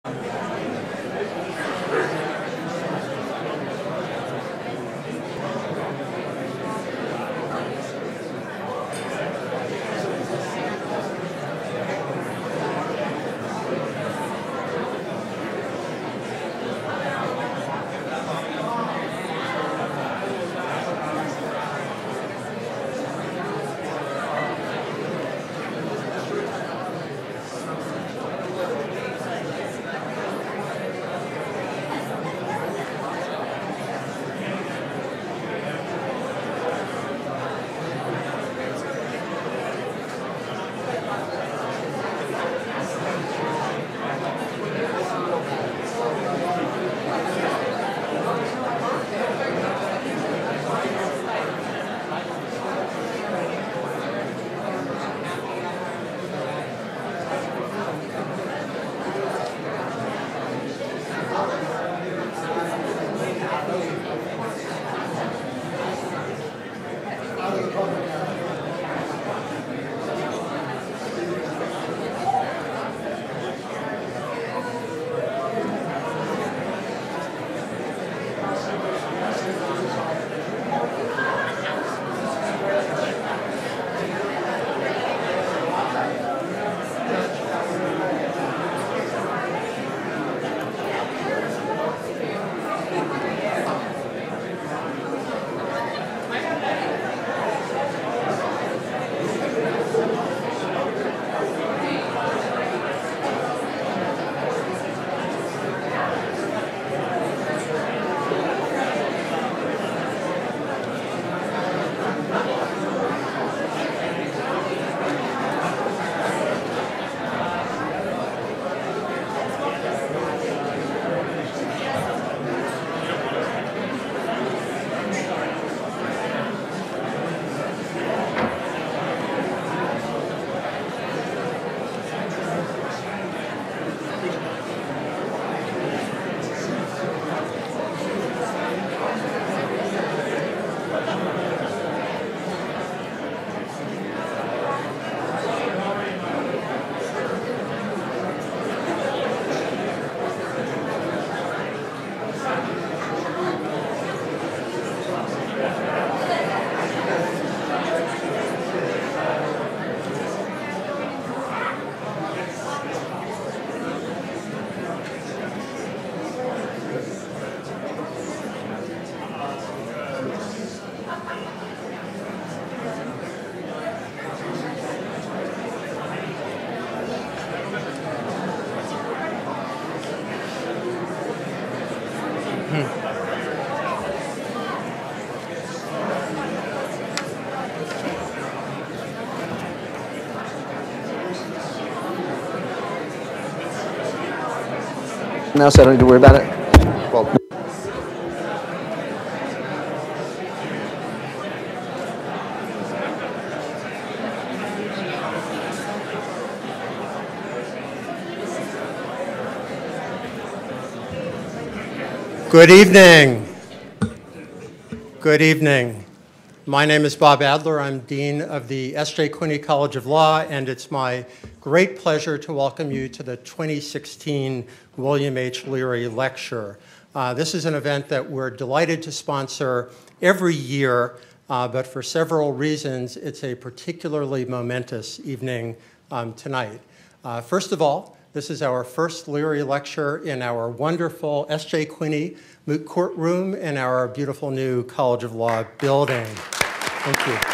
Now, so I don't need to worry about it? Well, good evening. Good evening. My name is Bob Adler. I'm Dean of the S.J. Quinney College of Law, and it's my great pleasure to welcome you to the 2016 William H. Leary Lecture. This is an event that we're delighted to sponsor every year, but for several reasons, it's a particularly momentous evening tonight. First of all, this is our first Leary Lecture in our wonderful S.J. Quinney Moot Court Room in our beautiful new College of Law building. Thank you.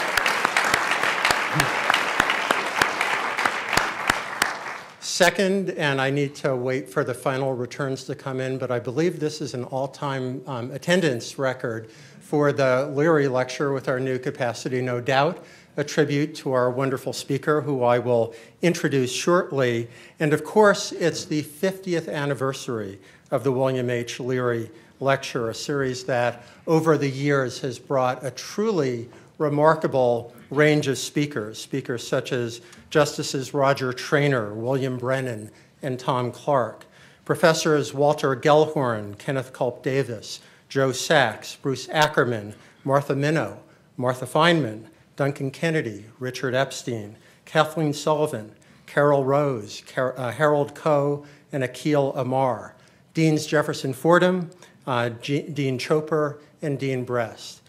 Second, and I need to wait for the final returns to come in, but I believe this is an all-time attendance record for the Leary Lecture with our new capacity, no doubt, a tribute to our wonderful speaker, who I will introduce shortly. And of course, it's the 50th anniversary of the William H. Leary Lecture, a series that over the years has brought a truly remarkable range of speakers, speakers such as Justices Roger Traynor, William Brennan, and Tom Clark, Professors Walter Gellhorn, Kenneth Culp Davis, Joe Sachs, Bruce Ackerman, Martha Minow, Martha Feynman, Duncan Kennedy, Richard Epstein, Kathleen Sullivan, Carol Rose, Harold Coe, and Akil Amar. Deans Jefferson Fordham, Dean Chopper, and Dean Brest.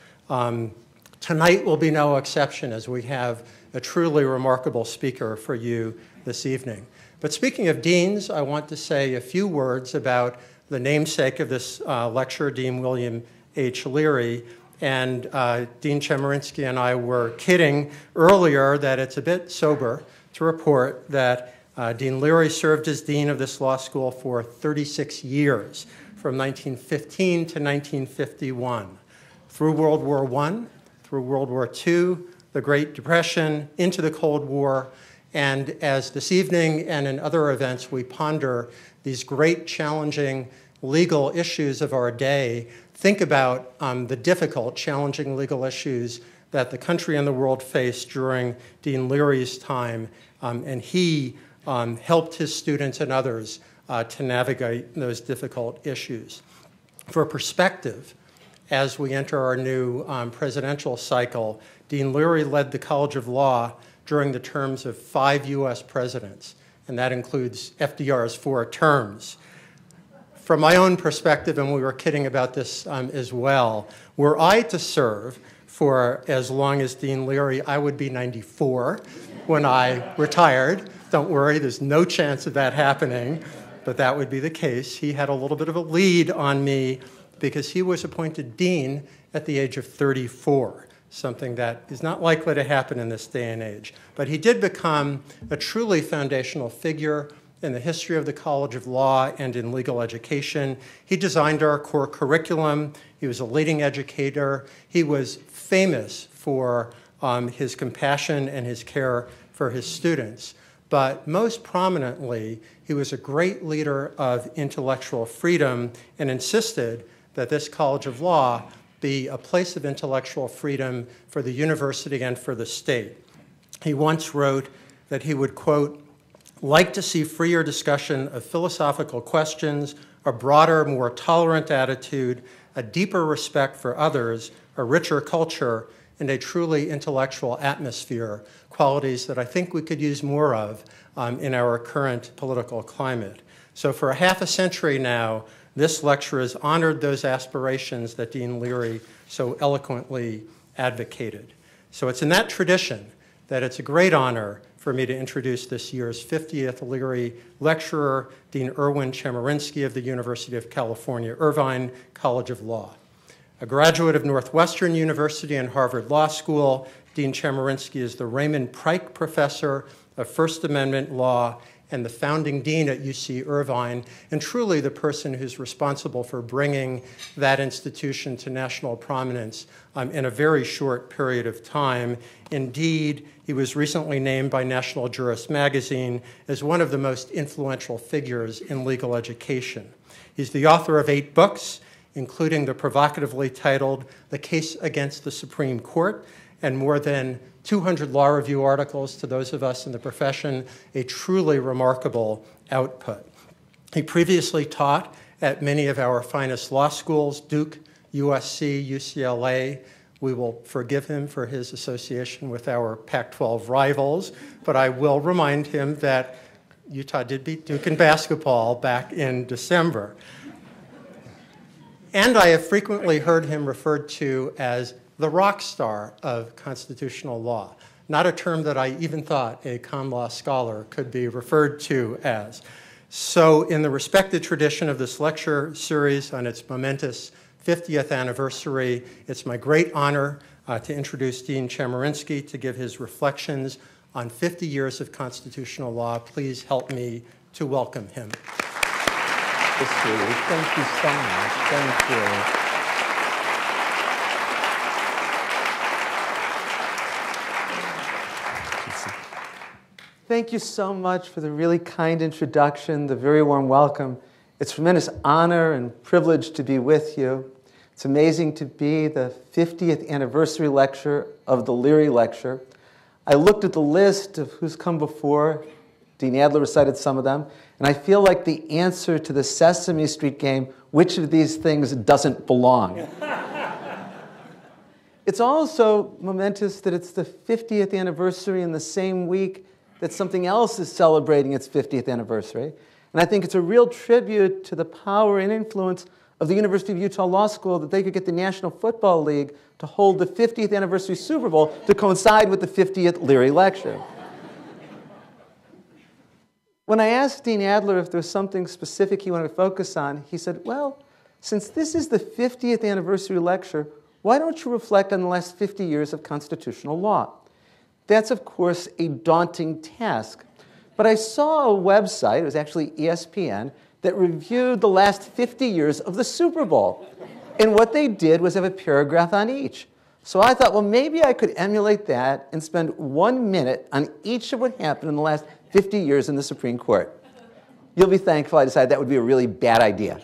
Tonight will be no exception as we have a truly remarkable speaker for you this evening. But speaking of deans, I want to say a few words about the namesake of this lecture, Dean William H. Leary. And Dean Chemerinsky and I were kidding earlier that it's a bit sober to report that Dean Leary served as dean of this law school for 36 years, from 1915 to 1951. Through World War I, through World War II, the Great Depression, into the Cold War, and as this evening and in other events we ponder these great challenging legal issues of our day, think about the difficult, challenging legal issues that the country and the world faced during Dean Leary's time, and he helped his students and others to navigate those difficult issues. For perspective, as we enter our new presidential cycle, Dean Leary led the College of Law during the terms of 5 U.S. presidents, and that includes FDR's 4 terms. From my own perspective, and we were kidding about this as well, were I to serve for as long as Dean Leary, I would be 94 when I retired. Don't worry, there's no chance of that happening, but that would be the case. He had a little bit of a lead on me because he was appointed dean at the age of 34, something that is not likely to happen in this day and age. But he did become a truly foundational figure in the history of the College of Law and in legal education. He designed our core curriculum. He was a leading educator. He was famous for his compassion and his care for his students. But most prominently, he was a great leader of intellectual freedom and insisted that this College of Law be a place of intellectual freedom for the university and for the state. He once wrote that he would, quote, like to see freer discussion of philosophical questions, a broader, more tolerant attitude, a deeper respect for others, a richer culture, and a truly intellectual atmosphere, qualities that I think we could use more of in our current political climate. So for a half a century now, this lecture has honored those aspirations that Dean Leary so eloquently advocated. So it's in that tradition that it's a great honor for me to introduce this year's 50th Leary Lecturer, Dean Erwin Chemerinsky of the University of California, Irvine College of Law. A graduate of Northwestern University and Harvard Law School, Dean Chemerinsky is the Raymond Pryke Professor of First Amendment Law and the founding dean at UC Irvine, and truly the person who's responsible for bringing that institution to national prominence in a very short period of time. Indeed, he was recently named by National Jurist magazine as one of the most influential figures in legal education. He's the author of 8 books, including the provocatively titled The Case Against the Supreme Court, and more than 200 law review articles to those of us in the profession, a truly remarkable output. He previously taught at many of our finest law schools, Duke, USC, UCLA. We will forgive him for his association with our Pac-12 rivals, but I will remind him that Utah did beat Duke in basketball back in December. And I have frequently heard him referred to as the rock star of constitutional law, not a term that I even thought a common law scholar could be referred to as. So in the respected tradition of this lecture series on its momentous 50th anniversary, it's my great honor to introduce Dean Chemerinsky to give his reflections on 50 years of constitutional law. Please help me to welcome him. Thank you so much. Thank you. Thank you so much for the really kind introduction, the very warm welcome. It's a tremendous honor and privilege to be with you. It's amazing to be the 50th anniversary lecture of the Leary Lecture. I looked at the list of who's come before. Dean Adler recited some of them. And I feel like the answer to the Sesame Street game, which of these things doesn't belong? It's also momentous that it's the 50th anniversary in the same week that something else is celebrating its 50th anniversary. And I think it's a real tribute to the power and influence of the University of Utah Law School that they could get the National Football League to hold the 50th anniversary Super Bowl to coincide with the 50th Leary Lecture. When I asked Dean Adler if there was something specific he wanted to focus on, he said, well, since this is the 50th anniversary lecture, why don't you reflect on the last 50 years of constitutional law? That's, of course, a daunting task. But I saw a website, it was actually ESPN, that reviewed the last 50 years of the Super Bowl. And what they did was have a paragraph on each. So I thought, well, maybe I could emulate that and spend 1 minute on each of what happened in the last 50 years in the Supreme Court. You'll be thankful I decided that would be a really bad idea.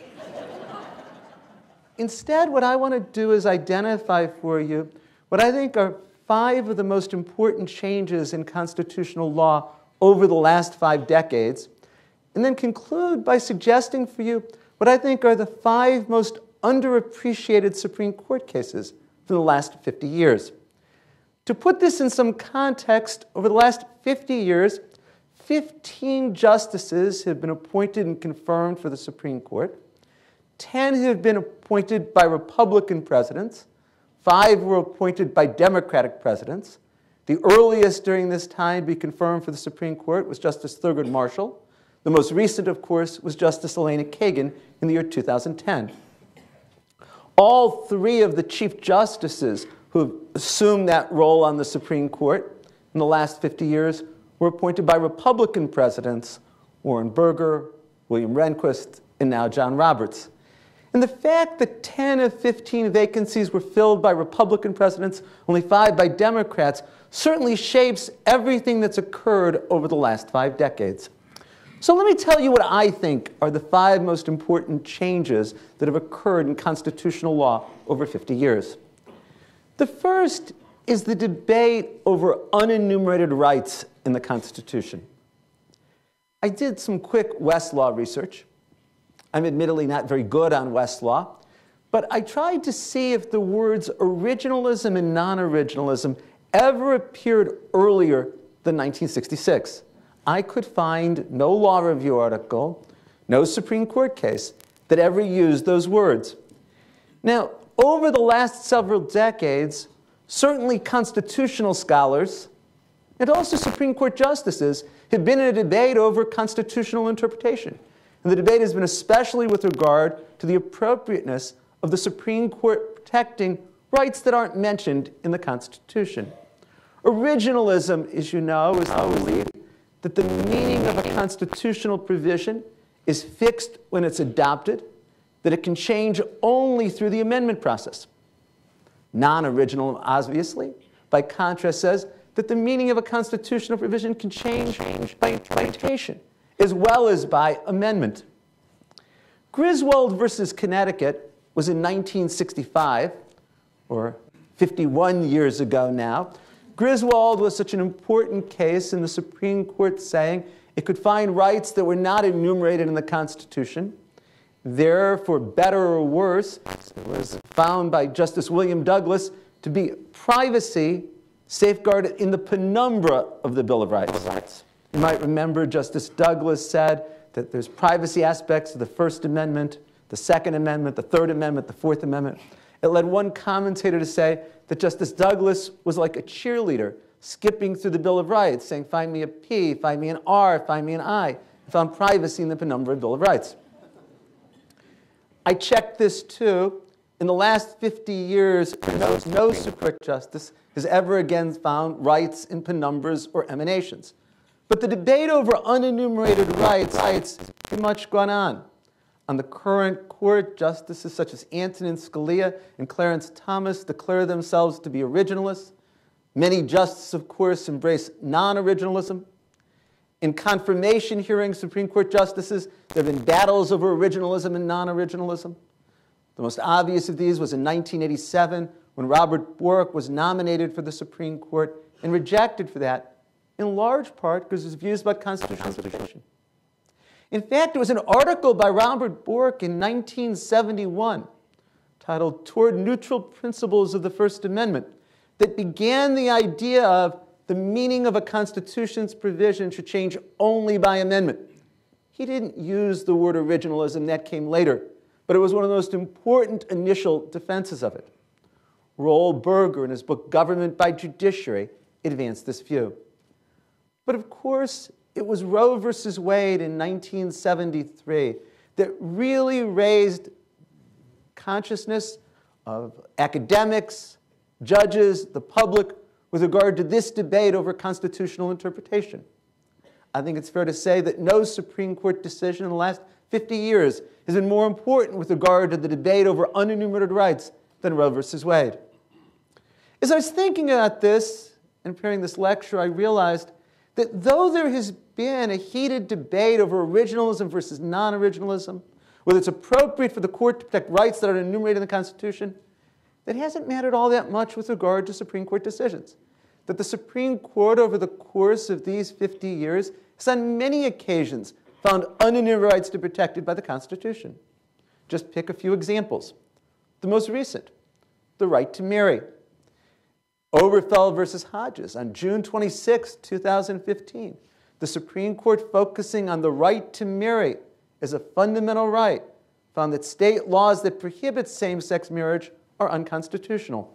Instead, what I want to do is identify for you what I think are 5 of the most important changes in constitutional law over the last 5 decades, and then conclude by suggesting for you what I think are the 5 most underappreciated Supreme Court cases from the last 50 years. To put this in some context, over the last 50 years, 15 justices have been appointed and confirmed for the Supreme Court. 10 have been appointed by Republican presidents. 5 were appointed by Democratic presidents. The earliest during this time to be confirmed for the Supreme Court was Justice Thurgood Marshall. The most recent, of course, was Justice Elena Kagan in the year 2010. All 3 of the Chief Justices who have assumed that role on the Supreme Court in the last 50 years were appointed by Republican presidents, Warren Burger, William Rehnquist, and now John Roberts. And the fact that 10 of 15 vacancies were filled by Republican presidents, only 5 by Democrats, certainly shapes everything that's occurred over the last 5 decades. So let me tell you what I think are the 5 most important changes that have occurred in constitutional law over 50 years. The first is the debate over unenumerated rights in the Constitution. I did some quick Westlaw research. I'm admittedly not very good on Westlaw, but I tried to see if the words originalism and non-originalism ever appeared earlier than 1966. I could find no law review article, no Supreme Court case that ever used those words. Now, over the last several decades, certainly constitutional scholars and also Supreme Court justices have been in a debate over constitutional interpretation. And the debate has been especially with regard to the appropriateness of the Supreme Court protecting rights that aren't mentioned in the Constitution. Originalism, as you know, is the belief that the meaning of a constitutional provision is fixed when it's adopted, that it can change only through the amendment process. Non-original, obviously, by contrast, says that the meaning of a constitutional provision can change by interpretation, as well as by amendment. Griswold versus Connecticut was in 1965, or 51 years ago now. Griswold was such an important case in the Supreme Court saying it could find rights that were not enumerated in the Constitution. There, for better or worse, it was found by Justice William Douglas to be privacy safeguarded in the penumbra of the Bill of Rights. You might remember Justice Douglas said that there's privacy aspects of the First Amendment, the Second Amendment, the Third Amendment, the Fourth Amendment. It led one commentator to say that Justice Douglas was like a cheerleader skipping through the Bill of Rights, saying, find me a P, find me an R, find me an I, and found privacy in the penumbra of the Bill of Rights. I checked this too. In the last 50 years, no Supreme Court justice has ever again found rights in penumbras or emanations. But the debate over unenumerated rights has pretty much gone on. On the current court, justices such as Antonin Scalia and Clarence Thomas declare themselves to be originalists. Many justices, of course, embrace non-originalism. In confirmation hearings, Supreme Court justices, there have been battles over originalism and non-originalism. The most obvious of these was in 1987 when Robert Bork was nominated for the Supreme Court and rejected for that, in large part because of his views about constitutional interpretation. In fact, it was an article by Robert Bork in 1971 titled Toward Neutral Principles of the First Amendment that began the idea of the meaning of a Constitution's provision should change only by amendment. He didn't use the word originalism, that came later, but it was one of the most important initial defenses of it. Roel Berger, in his book Government by Judiciary, advanced this view. But of course, it was Roe versus Wade in 1973 that really raised consciousness of academics, judges, the public, with regard to this debate over constitutional interpretation. I think it's fair to say that no Supreme Court decision in the last 50 years has been more important with regard to the debate over unenumerated rights than Roe versus Wade. As I was thinking about this and preparing this lecture, I realized that though there has been a heated debate over originalism versus non-originalism, whether it's appropriate for the court to protect rights that are enumerated in the Constitution, that hasn't mattered all that much with regard to Supreme Court decisions. That the Supreme Court over the course of these 50 years has on many occasions found unenumerated rights to be protected by the Constitution. Just pick a few examples. The most recent, the right to marry. Obergefell versus Hodges on June 26, 2015. The Supreme Court, focusing on the right to marry as a fundamental right, found that state laws that prohibit same-sex marriage are unconstitutional.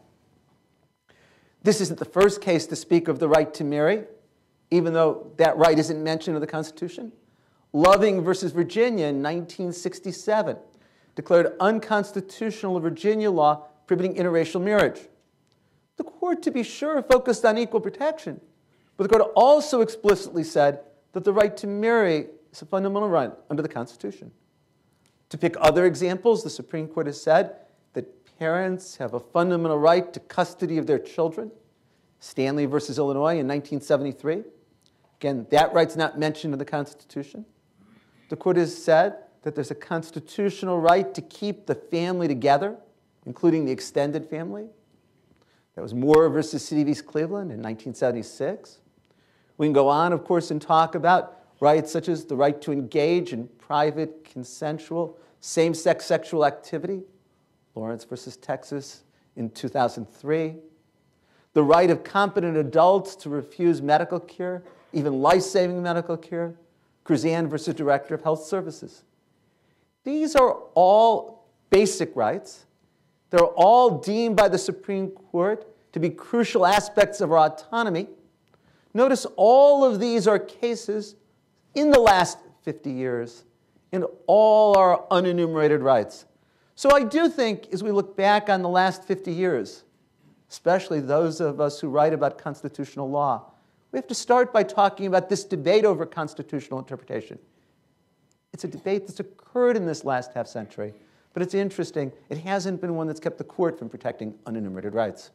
This isn't the first case to speak of the right to marry, even though that right isn't mentioned in the Constitution. Loving versus Virginia in 1967 declared unconstitutional a Virginia law prohibiting interracial marriage. The court, to be sure, focused on equal protection, but the court also explicitly said that the right to marry is a fundamental right under the Constitution. To pick other examples, the Supreme Court has said that parents have a fundamental right to custody of their children. Stanley versus Illinois in 1973. Again, that right's not mentioned in the Constitution. The court has said that there's a constitutional right to keep the family together, including the extended family. That was Moore versus City of East Cleveland in 1976. We can go on, of course, and talk about rights such as the right to engage in private, consensual, same-sex sexual activity, Lawrence versus Texas in 2003. The right of competent adults to refuse medical care, even life-saving medical care, Cruzan versus Director of Health Services. These are all basic rights. They're all deemed by the Supreme Court to be crucial aspects of our autonomy. Notice all of these are cases in the last 50 years, and all are unenumerated rights. So I do think, as we look back on the last 50 years, especially those of us who write about constitutional law, we have to start by talking about this debate over constitutional interpretation. It's a debate that's occurred in this last half century, but it's interesting. It hasn't been one that's kept the court from protecting unenumerated rights.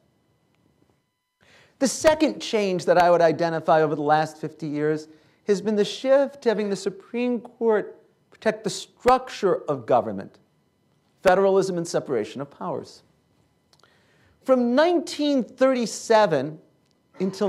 The second change that I would identify over the last 50 years has been the shift to having the Supreme Court protect the structure of government, federalism and separation of powers. From 1937 until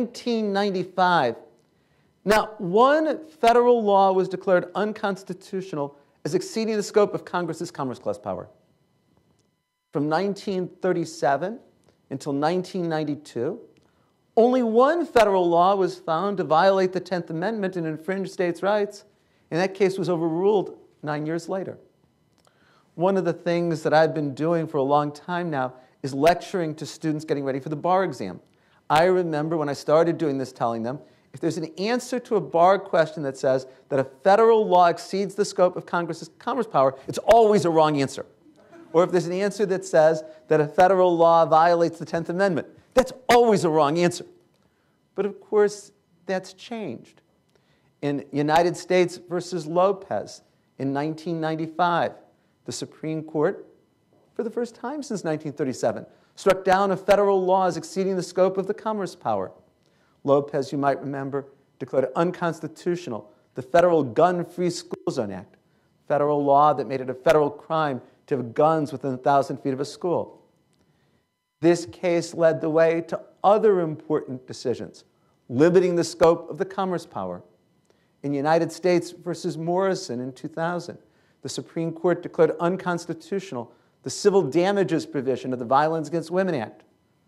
1995, not one federal law was declared unconstitutional as exceeding the scope of Congress's Commerce Clause power. From 1937 until 1992, only one federal law was found to violate the 10th Amendment and infringe states' rights, and that case was overruled 9 years later. One of the things that I've been doing for a long time now is lecturing to students getting ready for the bar exam. I remember when I started doing this telling them, if there's an answer to a bar question that says that a federal law exceeds the scope of Congress's commerce power, it's always a wrong answer. Or if there's an answer that says that a federal law violates the 10th Amendment, that's always a wrong answer. But of course, that's changed. In United States versus Lopez in 1995, the Supreme Court, for the first time since 1937, struck down a federal law as exceeding the scope of the commerce power. Lopez, you might remember, declared unconstitutional the Federal Gun-Free School Zone Act, federal law that made it a federal crime to have guns within 1,000 feet of a school. This case led the way to other important decisions, limiting the scope of the commerce power. In United States versus Morrison in 2000, the Supreme Court declared unconstitutional the civil damages provision of the Violence Against Women Act.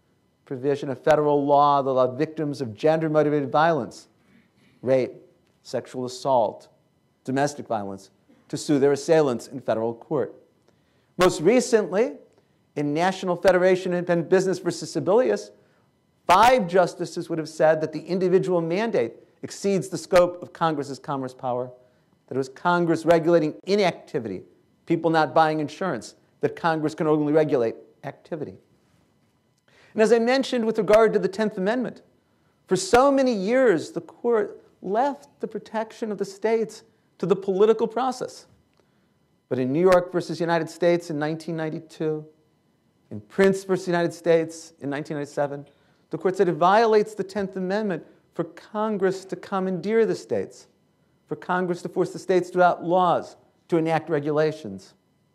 provision of federal law that allowed victims of gender-motivated violence, rape, sexual assault, domestic violence, to sue their assailants in federal court. Most recently, in National Federation of Independent Business versus Sebelius, 5 justices would have said that the individual mandate exceeds the scope of Congress's commerce power, that it was Congress regulating inactivity, people not buying insurance, that Congress can only regulate activity. And as I mentioned with regard to the 10th Amendment, for so many years, the court left the protection of the states to the political process. But in New York versus United States in 1992, in Prince versus United States in 1997, the court said it violates the 10th Amendment for Congress to commandeer the states, for Congress to force the states to adopt laws, to enact regulations.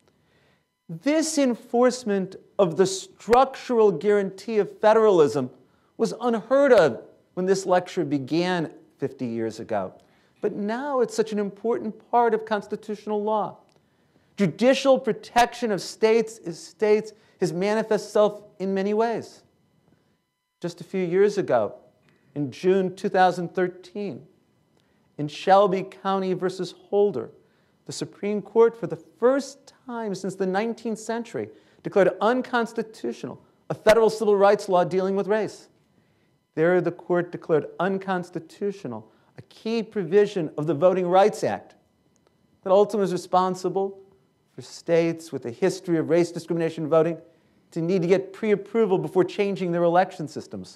This enforcement of the structural guarantee of federalism was unheard of when this lecture began 50 years ago. But now it's such an important part of constitutional law. Judicial protection of states has manifested itself in many ways. Just a few years ago, in June 2013, in Shelby County versus Holder, the Supreme Court, for the first time since the 19th century, declared unconstitutional a federal civil rights law dealing with race. There, the court declared unconstitutional a key provision of the Voting Rights Act that ultimately is responsible for states with a history of race discrimination voting to need to get pre-approval before changing their election systems.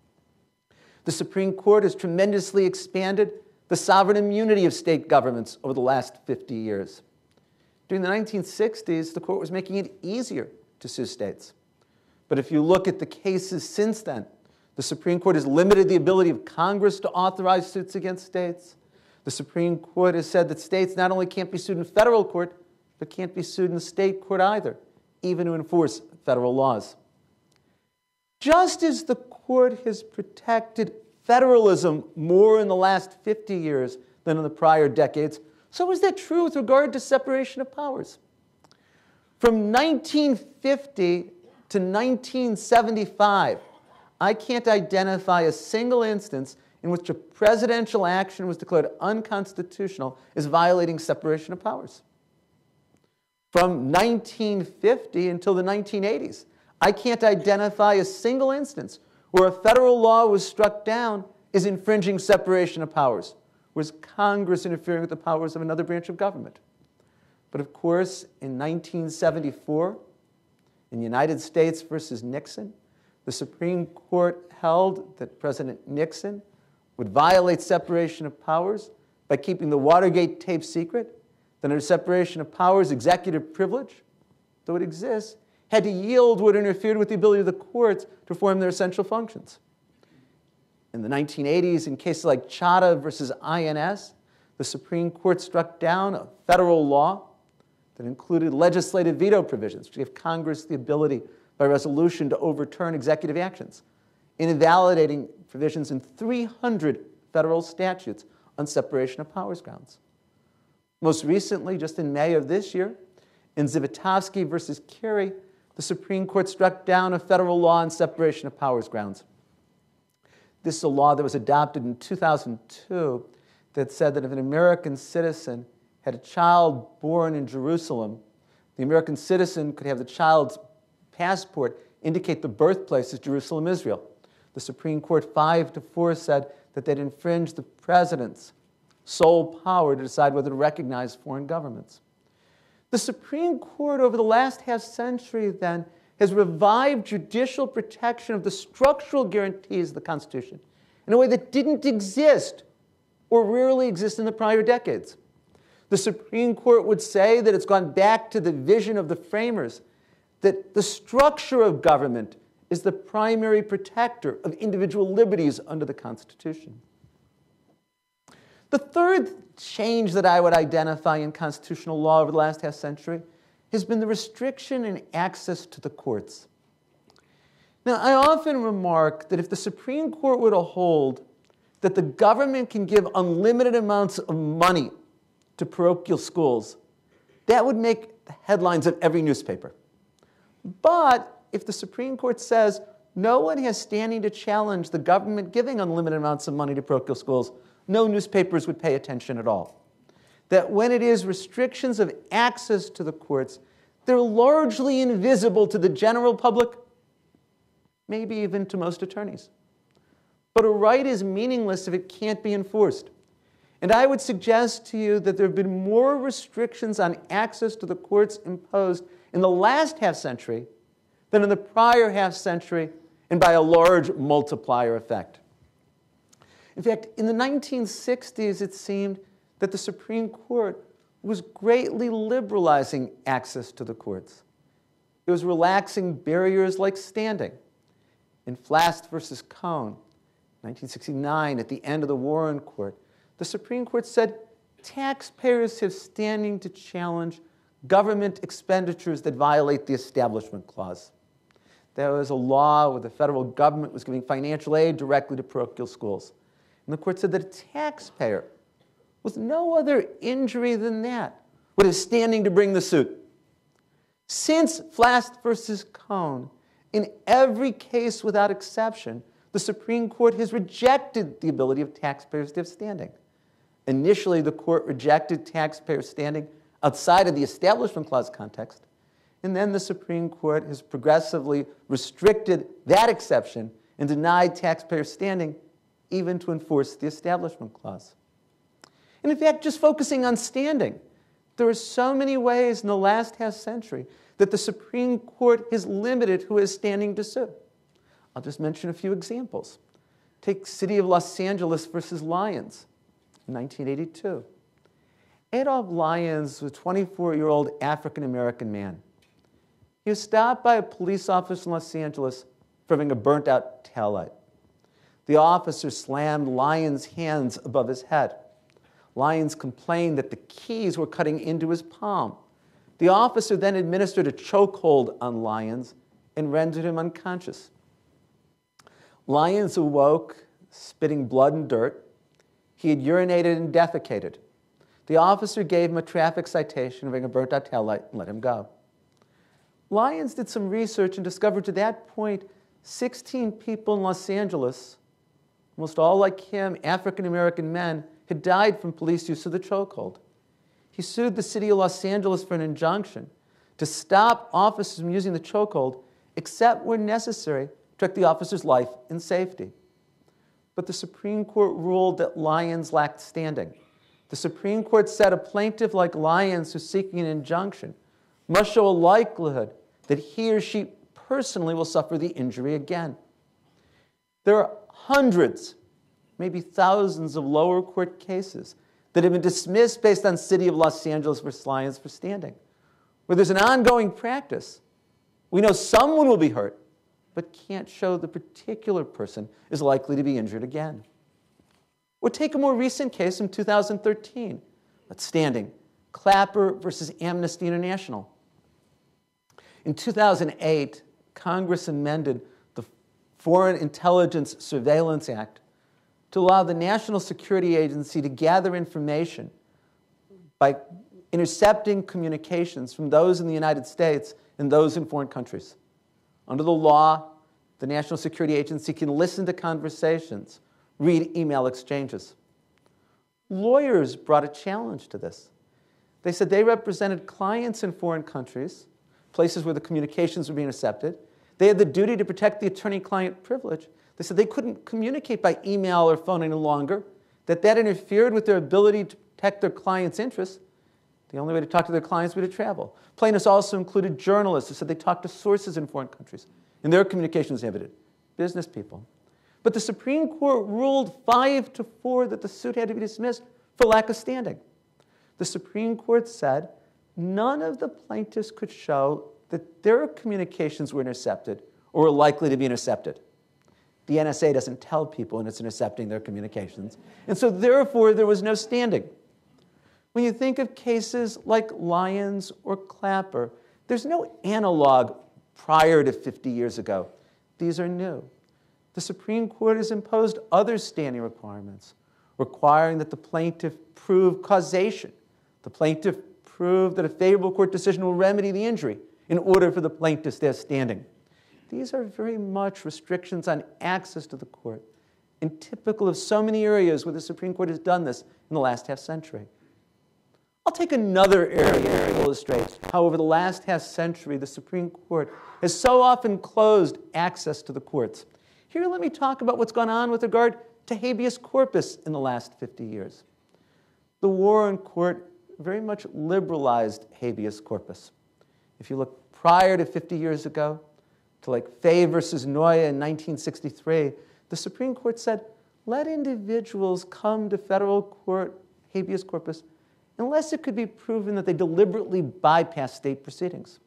The Supreme Court has tremendously expanded the sovereign immunity of state governments over the last 50 years. During the 1960s, the court was making it easier to sue states. But if you look at the cases since then, the Supreme Court has limited the ability of Congress to authorize suits against states. The Supreme Court has said that states not only can't be sued in federal court, but can't be sued in the state court either, even to enforce federal laws. Just as the court has protected federalism more in the last 50 years than in the prior decades, so is that true with regard to separation of powers. From 1950 to 1975, I can't identify a single instance in which a presidential action was declared unconstitutional as violating separation of powers. From 1950 until the 1980s, I can't identify a single instance where a federal law was struck down as infringing separation of powers, was Congress interfering with the powers of another branch of government. But of course, in 1974, in United States versus Nixon, the Supreme Court held that President Nixon would violate separation of powers by keeping the Watergate tape secret, that under separation of powers, executive privilege, though it exists, had to yield what interfered with the ability of the courts to perform their essential functions. In the 1980s, in cases like Chadha versus INS, the Supreme Court struck down a federal law that included legislative veto provisions, which gave Congress the ability by resolution to overturn executive actions, in invalidating provisions in 300 federal statutes on separation of powers grounds. Most recently, just in May of this year, in Zivotofsky versus Kerry, the Supreme Court struck down a federal law on separation of powers grounds. This is a law that was adopted in 2002 that said that if an American citizen had a child born in Jerusalem, the American citizen could have the child's passport indicate the birthplace as Jerusalem, Israel. The Supreme Court 5-4 said that they'd infringed the president's sole power to decide whether to recognize foreign governments. The Supreme Court over the last half century then has revived judicial protection of the structural guarantees of the Constitution in a way that didn't exist or rarely exist in the prior decades. The Supreme Court would say that it's gone back to the vision of the framers, that the structure of government is the primary protector of individual liberties under the Constitution. The third change that I would identify in constitutional law over the last half century has been the restriction in access to the courts. Now, I often remark that if the Supreme Court were to hold that the government can give unlimited amounts of money to parochial schools, that would make the headlines of every newspaper. But if the Supreme Court says no one has standing to challenge the government giving unlimited amounts of money to parochial schools. No newspapers would pay attention at all. That when it is restrictions of access to the courts, they're largely invisible to the general public, maybe even to most attorneys. But a right is meaningless if it can't be enforced. And I would suggest to you that there have been more restrictions on access to the courts imposed in the last half century than in the prior half century, and by a large multiplier effect. In fact, in the 1960s, it seemed that the Supreme Court was greatly liberalizing access to the courts. It was relaxing barriers like standing. In Flast versus Cone, 1969, at the end of the Warren Court, the Supreme Court said taxpayers have standing to challenge government expenditures that violate the Establishment Clause. There was a law where the federal government was giving financial aid directly to parochial schools. And the court said that a taxpayer, with no other injury than that, would have standing to bring the suit. Since Flast versus Cone, in every case without exception, the Supreme Court has rejected the ability of taxpayers to have standing. Initially, the court rejected taxpayer standing outside of the Establishment Clause context. And then the Supreme Court has progressively restricted that exception and denied taxpayer standing even to enforce the Establishment Clause. And in fact, just focusing on standing, there are so many ways in the last half century that the Supreme Court has limited who has standing to sue. I'll just mention a few examples. Take City of Los Angeles versus Lyons in 1982. Adolph Lyons was a 24-year-old African-American man. He was stopped by a police officer in Los Angeles for having a burnt-out taillight. The officer slammed Lyons' hands above his head. Lyons complained that the keys were cutting into his palm. The officer then administered a chokehold on Lyons and rendered him unconscious. Lyons awoke, spitting blood and dirt. He had urinated and defecated. The officer gave him a traffic citation of having a burnt-out taillight and let him go. Lyons did some research and discovered to that point 16 people in Los Angeles, almost all like him, African-American men, had died from police use of the chokehold. He sued the city of Los Angeles for an injunction to stop officers from using the chokehold except where necessary to protect the officer's life and safety. But the Supreme Court ruled that Lyons lacked standing. The Supreme Court said a plaintiff like Lyons who's seeking an injunction must show a likelihood that he or she personally will suffer the injury again. There are hundreds, maybe thousands of lower court cases that have been dismissed based on City of Los Angeles versus Lyons for standing, where there's an ongoing practice. We know someone will be hurt, but can't show the particular person is likely to be injured again. Or take a more recent case from 2013, that's standing, Clapper versus Amnesty International. In 2008, Congress amended the Foreign Intelligence Surveillance Act to allow the National Security Agency to gather information by intercepting communications from those in the United States and those in foreign countries. Under the law, the National Security Agency can listen to conversations, read email exchanges. Lawyers brought a challenge to this. They said they represented clients in foreign countries, places where the communications were being intercepted. They had the duty to protect the attorney-client privilege. They said they couldn't communicate by email or phone any longer, that interfered with their ability to protect their clients' interests. The only way to talk to their clients would be to travel. Plaintiffs also included journalists who said they talked to sources in foreign countries, and their communications inhibited, business people. But the Supreme Court ruled 5-4 that the suit had to be dismissed for lack of standing. The Supreme Court said none of the plaintiffs could show that their communications were intercepted or were likely to be intercepted. The NSA doesn't tell people when it's intercepting their communications. And so therefore, there was no standing. When you think of cases like Lyons or Clapper, there's no analog prior to 50 years ago. These are new. The Supreme Court has imposed other standing requirements, requiring that the plaintiff prove causation. The plaintiff prove that a favorable court decision will remedy the injury in order for the plaintiff to have standing. These are very much restrictions on access to the court, and typical of so many areas where the Supreme Court has done this in the last half century. I'll take another area to illustrate how over the last half century the Supreme Court has so often closed access to the courts. Here, let me talk about what's gone on with regard to habeas corpus in the last 50 years. The Warren Court very much liberalized habeas corpus. If you look prior to 50 years ago, to like Fay versus Noya in 1963, the Supreme Court said, let individuals come to federal court habeas corpus unless it could be proven that they deliberately bypassed state proceedings.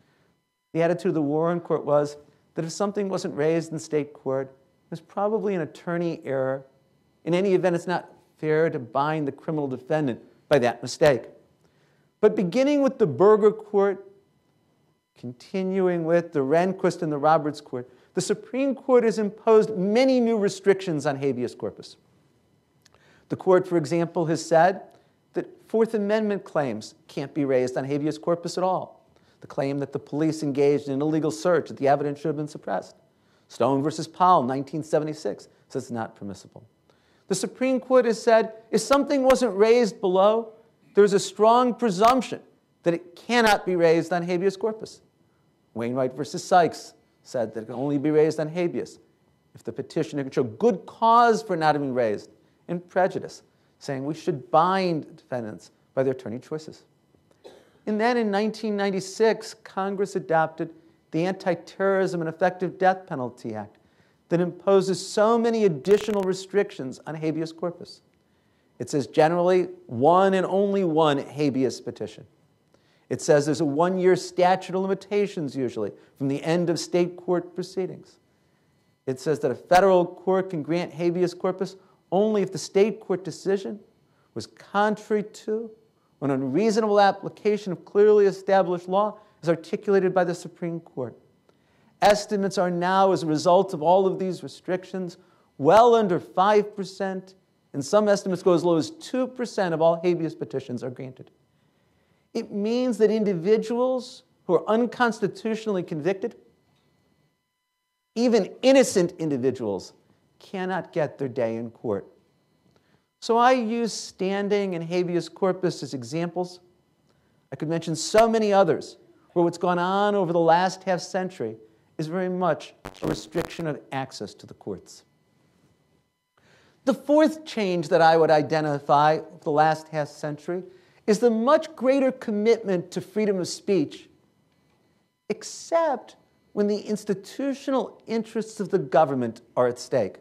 The attitude of the Warren Court was that if something wasn't raised in state court, it was probably an attorney error. In any event, it's not fair to bind the criminal defendant by that mistake. But beginning with the Berger Court, continuing with the Rehnquist and the Roberts Court, the Supreme Court has imposed many new restrictions on habeas corpus. The court, for example, has said that Fourth Amendment claims can't be raised on habeas corpus at all. The claim that the police engaged in an illegal search, that the evidence should have been suppressed. Stone versus Powell, 1976, says it's not permissible. The Supreme Court has said if something wasn't raised below, there's a strong presumption that it cannot be raised on habeas corpus. Wainwright versus Sykes said that it can only be raised on habeas if the petitioner can show good cause for not having raised and prejudice, saying we should bind defendants by their attorney choices. And then in 1996, Congress adopted the Anti-Terrorism and Effective Death Penalty Act that imposes so many additional restrictions on habeas corpus. It says generally one and only one habeas petition. It says there's a 1-year statute of limitations usually from the end of state court proceedings. It says that a federal court can grant habeas corpus only if the state court decision was contrary to or an unreasonable application of clearly established law as articulated by the Supreme Court. Estimates are now, as a result of all of these restrictions, well under 5%, and some estimates go as low as 2% of all habeas petitions are granted. It means that individuals who are unconstitutionally convicted, even innocent individuals, cannot get their day in court. So I use standing and habeas corpus as examples. I could mention so many others where what's gone on over the last half century is very much a restriction of access to the courts. The fourth change that I would identify over the last half century is the much greater commitment to freedom of speech, except when the institutional interests of the government are at stake.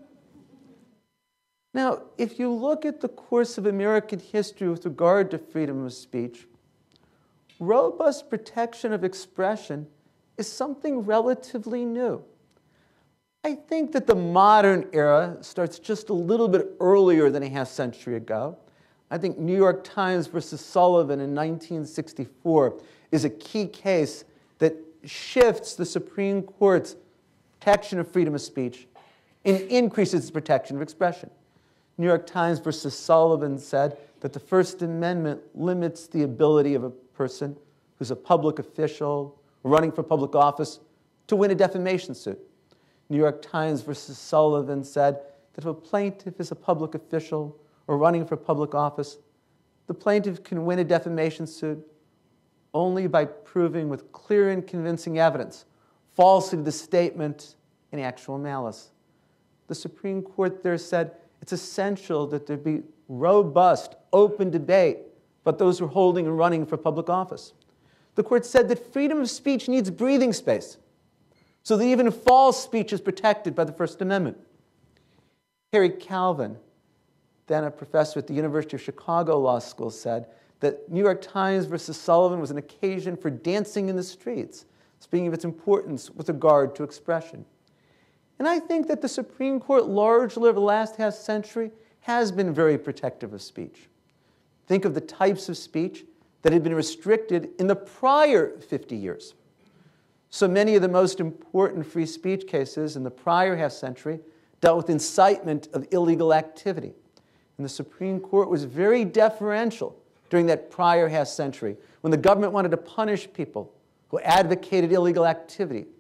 Now, if you look at the course of American history with regard to freedom of speech, robust protection of expression is something relatively new. I think that the modern era starts just a little bit earlier than a half century ago. I think New York Times versus Sullivan in 1964 is a key case that shifts the Supreme Court's protection of freedom of speech and increases its protection of expression. New York Times versus Sullivan said that the First Amendment limits the ability of a person who's a public official running for public office to win a defamation suit. New York Times versus Sullivan said that if a plaintiff is a public official or running for public office, the plaintiff can win a defamation suit only by proving with clear and convincing evidence falsity of the statement and actual malice. The Supreme Court there said it's essential that there be robust, open debate about those who are holding and running for public office. The court said that freedom of speech needs breathing space, so that even false speech is protected by the First Amendment. Harry Calvin, then a professor at the University of Chicago Law School, said that New York Times versus Sullivan was an occasion for dancing in the streets, speaking of its importance with regard to expression. And I think that the Supreme Court largely over the last half century has been very protective of speech. Think of the types of speech that had been restricted in the prior 50 years. So many of the most important free speech cases in the prior half century dealt with incitement of illegal activity. And the Supreme Court was very deferential during that prior half century when the government wanted to punish people who advocated illegal activity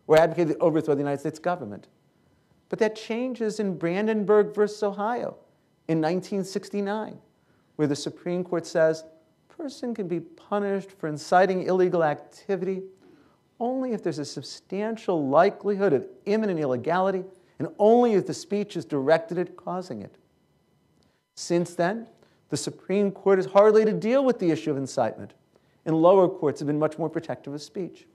or advocated the overthrow of the United States government. But that changes in Brandenburg versus Ohio in 1969, where the Supreme Court says a person can be punished for inciting illegal activity only if there's a substantial likelihood of imminent illegality and only if the speech is directed at causing it. Since then, the Supreme Court has hardly had to deal with the issue of incitement, and lower courts have been much more protective of speech.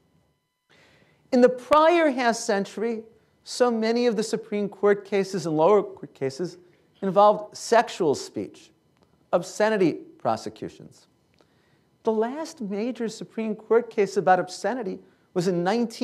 In the prior half century, so many of the Supreme Court cases and lower court cases involved sexual speech, obscenity prosecutions. The last major Supreme Court case about obscenity was in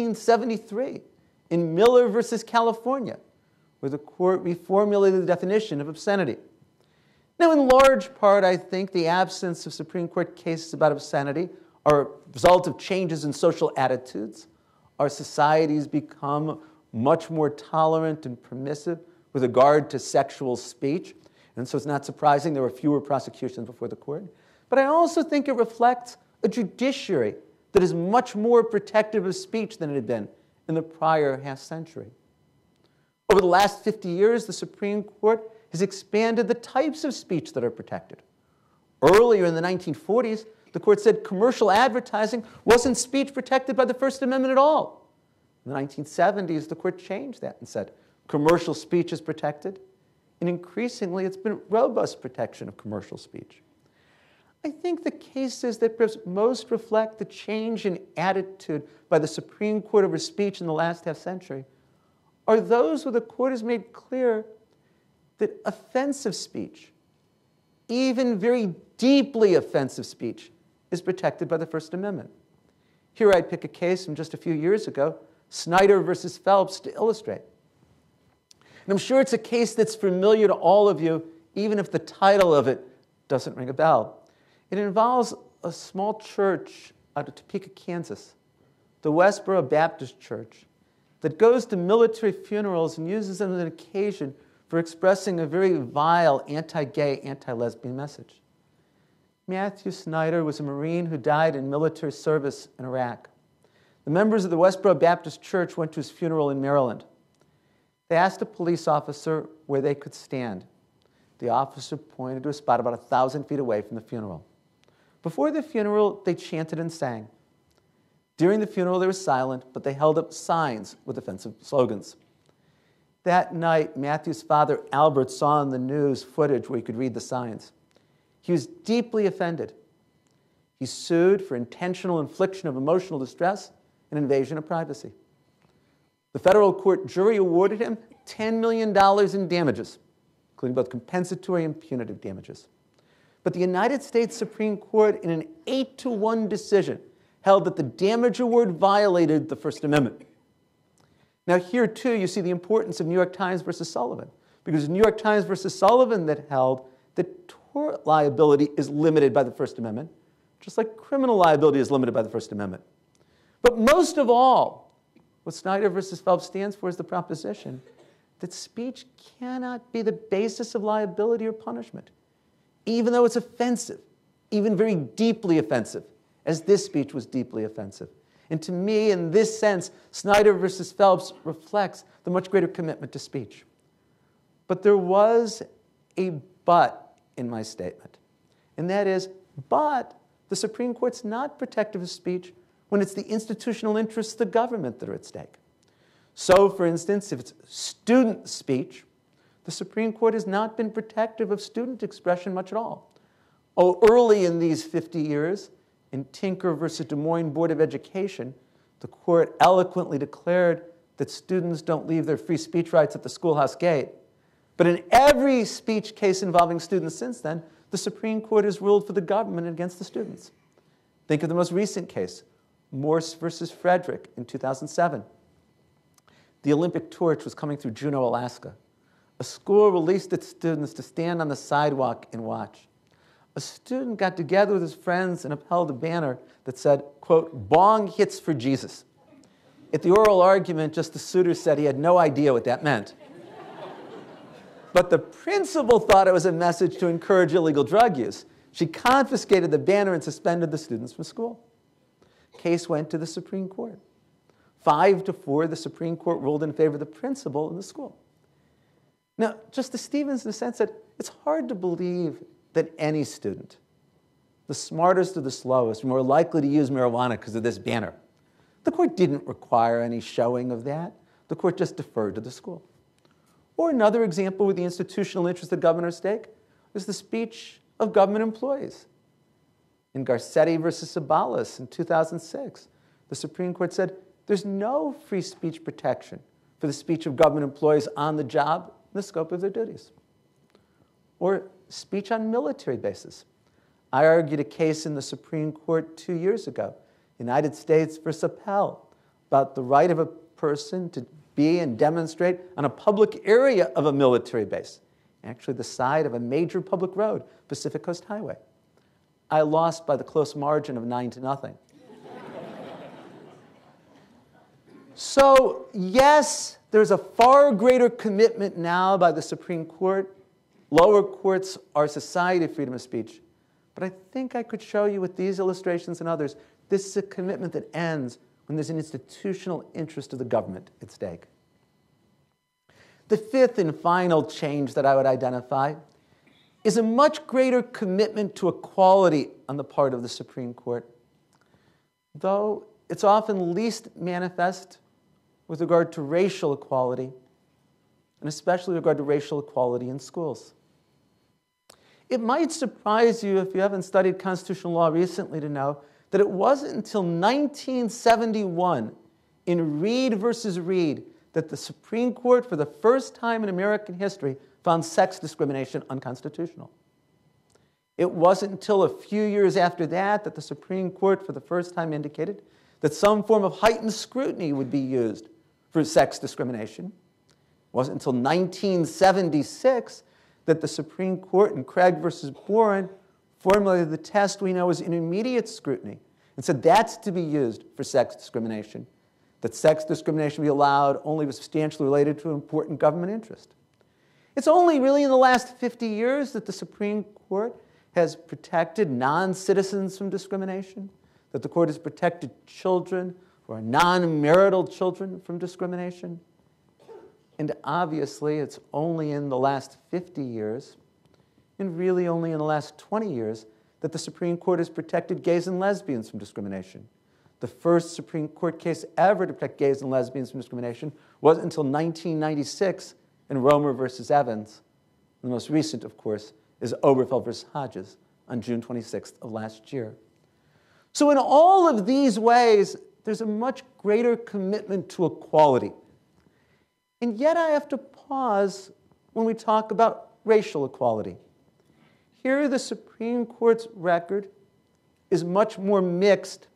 1973 in Miller versus California, where the court reformulated the definition of obscenity. Now, in large part, I think the absence of Supreme Court cases about obscenity are a result of changes in social attitudes. Our societies become much more tolerant and permissive with regard to sexual speech. And so it's not surprising there were fewer prosecutions before the court. But I also think it reflects a judiciary that is much more protective of speech than it had been in the prior half century. Over the last 50 years, the Supreme Court has expanded the types of speech that are protected. Earlier in the 1940s, the court said commercial advertising wasn't speech protected by the First Amendment at all. In the 1970s, the court changed that and said commercial speech is protected, and increasingly it's been robust protection of commercial speech. I think the cases that perhaps most reflect the change in attitude by the Supreme Court over speech in the last half century are those where the court has made clear that offensive speech, even very deeply offensive speech, is protected by the First Amendment. Here I'd pick a case from just a few years ago, Snyder versus Phelps, to illustrate. And I'm sure it's a case that's familiar to all of you, even if the title of it doesn't ring a bell. It involves a small church out of Topeka, Kansas, the Westboro Baptist Church, that goes to military funerals and uses them as an occasion for expressing a very vile anti-gay, anti-lesbian message. Matthew Snyder was a Marine who died in military service in Iraq. The members of the Westboro Baptist Church went to his funeral in Maryland. They asked a police officer where they could stand. The officer pointed to a spot about 1,000 feet away from the funeral. Before the funeral, they chanted and sang. During the funeral, they were silent, but they held up signs with offensive slogans. That night, Matthew's father, Albert, saw on the news footage where he could read the signs. He was deeply offended. He sued for intentional infliction of emotional distress and invasion of privacy. The federal court jury awarded him $10 million in damages, including both compensatory and punitive damages. But the United States Supreme Court, in an 8-1 decision, held that the damage award violated the First Amendment. Now here, too, you see the importance of New York Times versus Sullivan, because New York Times versus Sullivan that held that tort liability is limited by the First Amendment, just like criminal liability is limited by the First Amendment. But most of all, what Snyder versus Phelps stands for is the proposition that speech cannot be the basis of liability or punishment, even though it's offensive, even very deeply offensive, as this speech was deeply offensive. And to me, in this sense, Snyder versus Phelps reflects the much greater commitment to speech. But there was a but in my statement, and that is, but the Supreme Court's not protective of speech when it's the institutional interests of the government that are at stake. So, for instance, if it's student speech, the Supreme Court has not been protective of student expression much at all. Oh, early in these 50 years, in Tinker versus Des Moines Board of Education, the court eloquently declared that students don't leave their free speech rights at the schoolhouse gate. But in every speech case involving students since then, the Supreme Court has ruled for the government against the students. Think of the most recent case, Morse versus Frederick in 2007. The Olympic torch was coming through Juneau, Alaska. A school released its students to stand on the sidewalk and watch. A student got together with his friends and upheld a banner that said, quote, "Bong hits for Jesus." At the oral argument, Justice Souter said he had no idea what that meant. But the principal thought it was a message to encourage illegal drug use. She confiscated the banner and suspended the students from school. Case went to the Supreme Court. 5-4, the Supreme Court ruled in favor of the principal in the school. Now, Justice Stevens, in a sense, said it's hard to believe that any student, the smartest or the slowest, are more likely to use marijuana because of this banner. The court didn't require any showing of that. The court just deferred to the school. Or another example with the institutional interest of government at stake was the speech of government employees. In Garcetti versus Sabalas in 2006, the Supreme Court said there's no free speech protection for the speech of government employees on the job in the scope of their duties. Or speech on military bases. I argued a case in the Supreme Court 2 years ago, United States versus Appel, about the right of a person to be and demonstrate on a public area of a military base, actually the side of a major public road, Pacific Coast Highway. I lost by the close margin of 9-0. So, yes, there's a far greater commitment now by the Supreme Court. Lower courts are society of freedom of speech. But I think I could show you with these illustrations and others, this is a commitment that ends when there's an institutional interest of the government at stake. The fifth and final change that I would identify is a much greater commitment to equality on the part of the Supreme Court, though it's often least manifest with regard to racial equality, and especially with regard to racial equality in schools. It might surprise you, if you haven't studied constitutional law recently, to know that it wasn't until 1971 in Reed versus Reed that the Supreme Court, for the first time in American history, found sex discrimination unconstitutional. It wasn't until a few years after that that the Supreme Court, for the first time, indicated that some form of heightened scrutiny would be used for sex discrimination. It wasn't until 1976 that the Supreme Court in Craig versus Boren formulated the test we know as intermediate scrutiny and said that's to be used for sex discrimination, that sex discrimination be allowed only if substantially related to an important government interest. It's only really in the last 50 years that the Supreme Court has protected non-citizens from discrimination, that the court has protected children or non-marital children from discrimination. And obviously, it's only in the last 50 years, and really only in the last 20 years, that the Supreme Court has protected gays and lesbians from discrimination. The first Supreme Court case ever to protect gays and lesbians from discrimination wasn't until 1996 in Romer versus Evans. The most recent, of course, is Oberfeld versus Hodges on June 26th of last year. So in all of these ways, there's a much greater commitment to equality. And yet I have to pause when we talk about racial equality. Here, the Supreme Court's record is much more mixed,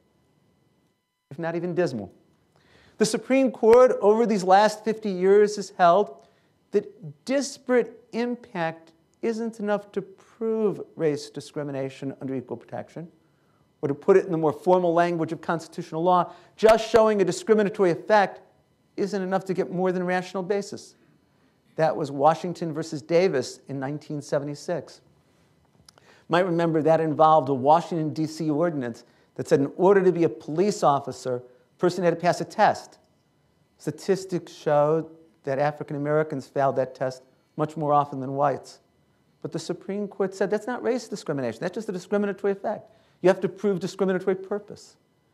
if not even dismal. The Supreme Court, over these last 50 years, has held that disparate impact isn't enough to prove race discrimination under equal protection, or to put it in the more formal language of constitutional law, just showing a discriminatory effect isn't enough to get more than a rational basis. That was Washington versus Davis in 1976. You might remember that involved a Washington, D.C. ordinance that said in order to be a police officer, a person had to pass a test. Statistics showed that African Americans failed that test much more often than whites. But the Supreme Court said that's not race discrimination. That's just a discriminatory effect. You have to prove discriminatory purpose.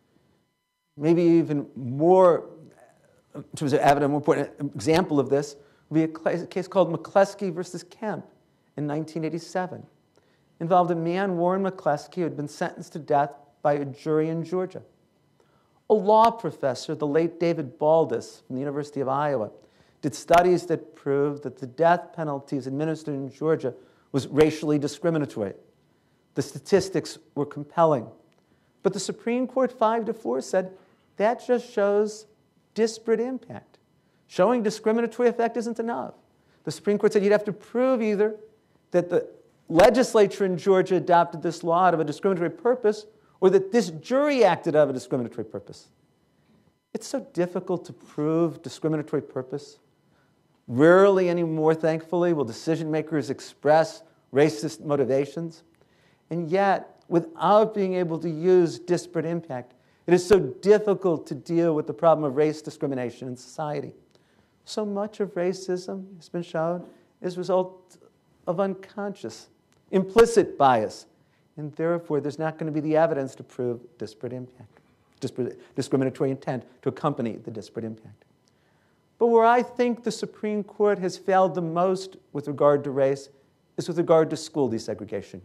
Maybe even more, in terms of evidence, a more important example of this would be a case called McCleskey versus Kemp in 1987. It involved a man, Warren McCleskey, who had been sentenced to death by a jury in Georgia. A law professor, the late David Baldus from the University of Iowa, did studies that proved that the death penalties administered in Georgia was racially discriminatory. The statistics were compelling. But the Supreme Court 5-4 said that just shows disparate impact. Showing discriminatory effect isn't enough. The Supreme Court said you'd have to prove either that the legislature in Georgia adopted this law out of a discriminatory purpose or that this jury acted out of a discriminatory purpose. It's so difficult to prove discriminatory purpose. Rarely anymore, thankfully, will decision makers express racist motivations. And yet, without being able to use disparate impact, It is so difficult to deal with the problem of race discrimination in society. So much of racism, has been shown, is a result of unconscious, implicit bias. And therefore, there's not going to be the evidence to prove disparate impact, discriminatory intent to accompany the disparate impact. But where I think the Supreme Court has failed the most with regard to race is with regard to school desegregation.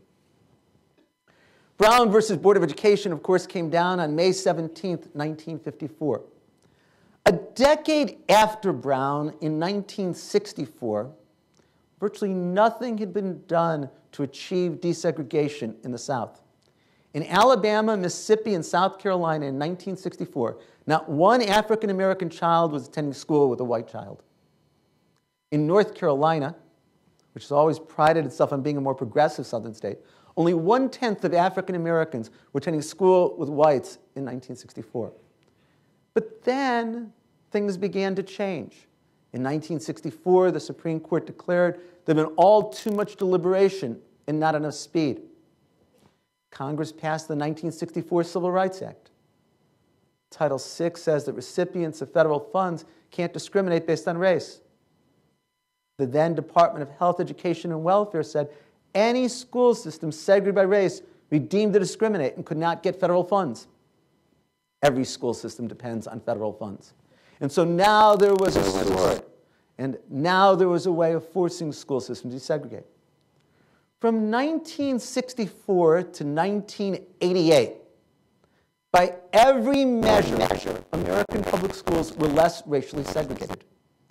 Brown versus Board of Education, of course, came down on May 17, 1954. A decade after Brown, in 1964, virtually nothing had been done to achieve desegregation in the South. In Alabama, Mississippi, and South Carolina in 1964, not one African-American child was attending school with a white child. In North Carolina, which has always prided itself on being a more progressive southern state, only 1/10 of African Americans were attending school with whites in 1964. But then things began to change. In 1964, the Supreme Court declared there had been all too much deliberation and not enough speed. Congress passed the 1964 Civil Rights Act. Title VI says that recipients of federal funds can't discriminate based on race. The then Department of Health, Education, and Welfare said any school system segregated by race be deemed to discriminate and could not get federal funds. Every school system depends on federal funds. And so now there was a sword, and now there was a way of forcing school systems to desegregate. From 1964 to 1988, by every measure, American public schools were less racially segregated.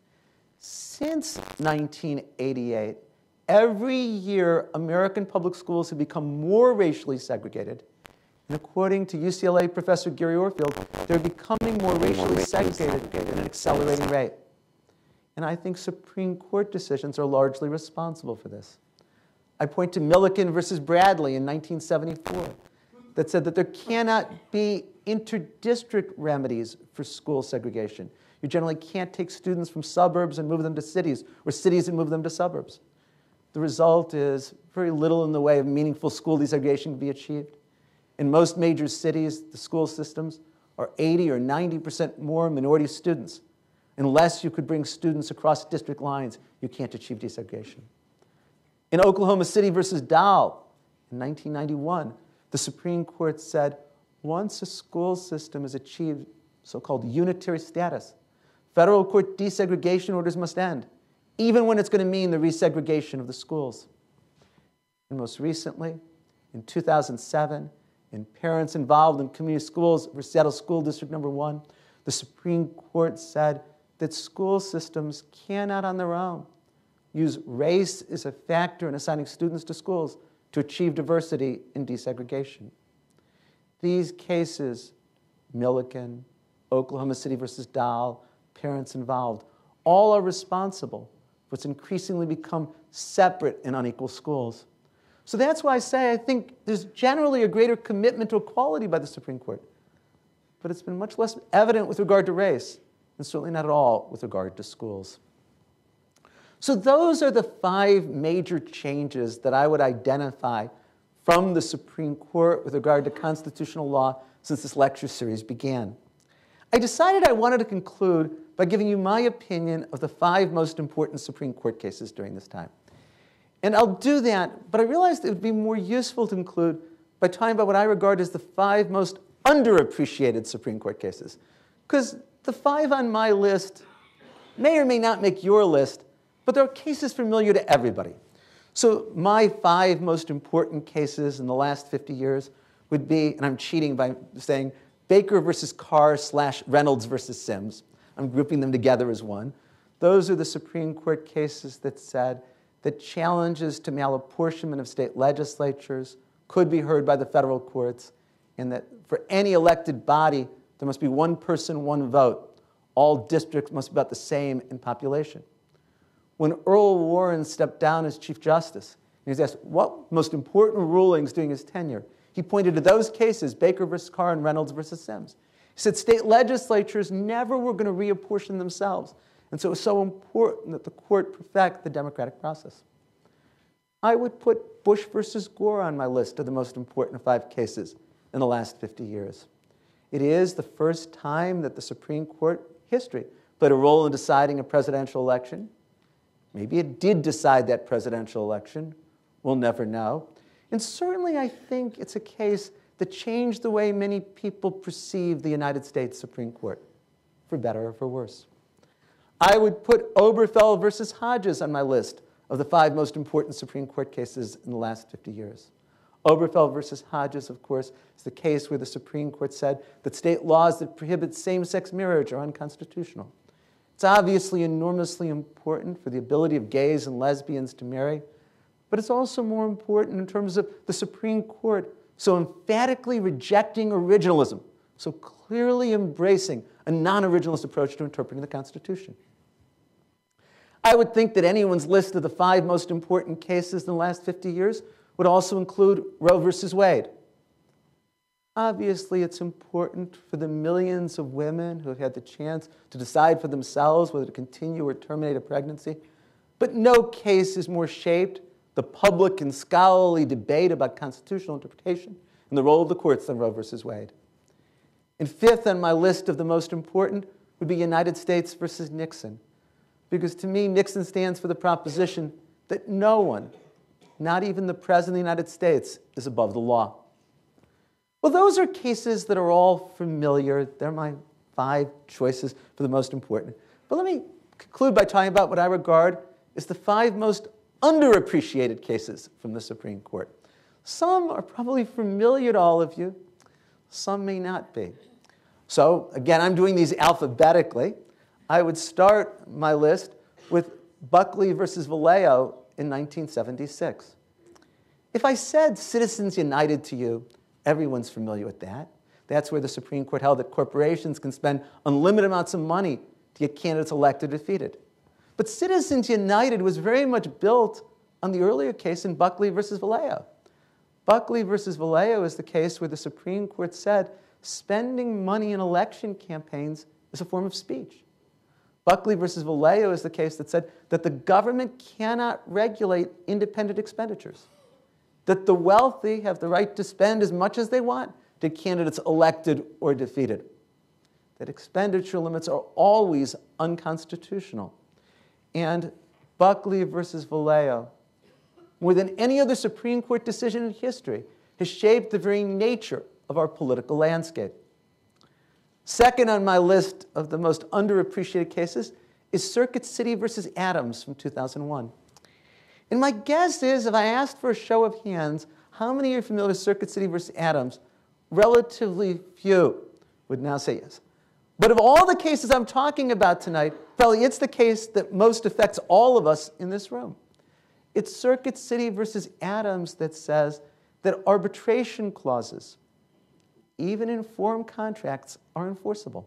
Since 1988, every year, American public schools have become more racially segregated. And according to UCLA professor Gary Orfield, they're becoming more racially segregated at an accelerating rate. And I think Supreme Court decisions are largely responsible for this. I point to Milliken versus Bradley in 1974 that said that there cannot be interdistrict remedies for school segregation. You generally can't take students from suburbs and move them to cities, or cities and move them to suburbs. The result is very little in the way of meaningful school desegregation can be achieved. In most major cities, the school systems are 80 or 90% more minority students. Unless you could bring students across district lines, you can't achieve desegregation. In Oklahoma City versus Dow in 1991, the Supreme Court said once a school system has achieved so-called unitary status, federal court desegregation orders must end, even when it's going to mean the resegregation of the schools. And most recently, in 2007, in Parents Involved in Community Schools for Seattle School District Number 1, the Supreme Court said that school systems cannot on their own use race as a factor in assigning students to schools to achieve diversity in desegregation. These cases, Milliken, Oklahoma City versus Dow, Parents Involved, all are responsible for what's increasingly become separate and unequal schools. So that's why I say I think there's generally a greater commitment to equality by the Supreme Court. But it's been much less evident with regard to race, and certainly not at all with regard to schools. So those are the 5 major changes that I would identify from the Supreme Court with regard to constitutional law since this lecture series began. I decided I wanted to conclude by giving you my opinion of the 5 most important Supreme Court cases during this time. And I'll do that, but I realized it would be more useful to conclude by talking about what I regard as the 5 most underappreciated Supreme Court cases. Because the 5 on my list may or may not make your list, but there are cases familiar to everybody. So my 5 most important cases in the last 50 years would be, and I'm cheating by saying Baker versus Carr / Reynolds versus Sims. I'm grouping them together as one. Those are the Supreme Court cases that said that challenges to malapportionment of state legislatures could be heard by the federal courts, and that for any elected body, there must be one person, one vote. All districts must be about the same in population. When Earl Warren stepped down as Chief Justice, and he was asked what most important rulings during his tenure, he pointed to those cases, Baker versus Carr and Reynolds versus Sims. He said state legislatures never were going to reapportion themselves, and so it was so important that the court perfect the democratic process. I would put Bush versus Gore on my list of the most important 5 cases in the last 50 years. It is the first time that the Supreme Court history played a role in deciding a presidential election. Maybe it did decide that presidential election. We'll never know. And certainly I think it's a case that changed the way many people perceive the United States Supreme Court, for better or for worse. I would put Obergefell versus Hodges on my list of the 5 most important Supreme Court cases in the last 50 years. Obergefell versus Hodges, of course, is the case where the Supreme Court said that state laws that prohibit same-sex marriage are unconstitutional. It's obviously enormously important for the ability of gays and lesbians to marry, but it's also more important in terms of the Supreme Court so emphatically rejecting originalism, so clearly embracing a non-originalist approach to interpreting the Constitution. I would think that anyone's list of the 5 most important cases in the last 50 years would also include Roe versus Wade. Obviously, it's important for the millions of women who have had the chance to decide for themselves whether to continue or terminate a pregnancy, but no case has more shaped the public and scholarly debate about constitutional interpretation and the role of the courts than Roe versus Wade. And 5th on my list of the most important would be United States versus Nixon, because to me, Nixon stands for the proposition that no one, not even the President of the United States, is above the law. Well, those are cases that are all familiar. They're my 5 choices for the most important. But let me conclude by talking about what I regard as the 5 most underappreciated cases from the Supreme Court. Some are probably familiar to all of you. Some may not be. So, again, I'm doing these alphabetically. I would start my list with Buckley versus Vallejo in 1976. If I said Citizens United to you, everyone's familiar with that. That's where the Supreme Court held that corporations can spend unlimited amounts of money to get candidates elected or defeated. But Citizens United was very much built on the earlier case in Buckley versus Vallejo. Buckley versus Vallejo is the case where the Supreme Court said spending money in election campaigns is a form of speech. Buckley versus Vallejo is the case that said that the government cannot regulate independent expenditures, that the wealthy have the right to spend as much as they want to candidates elected or defeated, that expenditure limits are always unconstitutional. And Buckley versus Vallejo, more than any other Supreme Court decision in history, has shaped the very nature of our political landscape. Second on my list of the most underappreciated cases is Circuit City versus Adams from 2001. And my guess is, if I asked for a show of hands, how many are familiar with Circuit City versus Adams? Relatively few would now say yes. But of all the cases I'm talking about tonight, Felly, it's the case that most affects all of us in this room. It's Circuit City versus Adams that says that arbitration clauses, even in form contracts, are enforceable.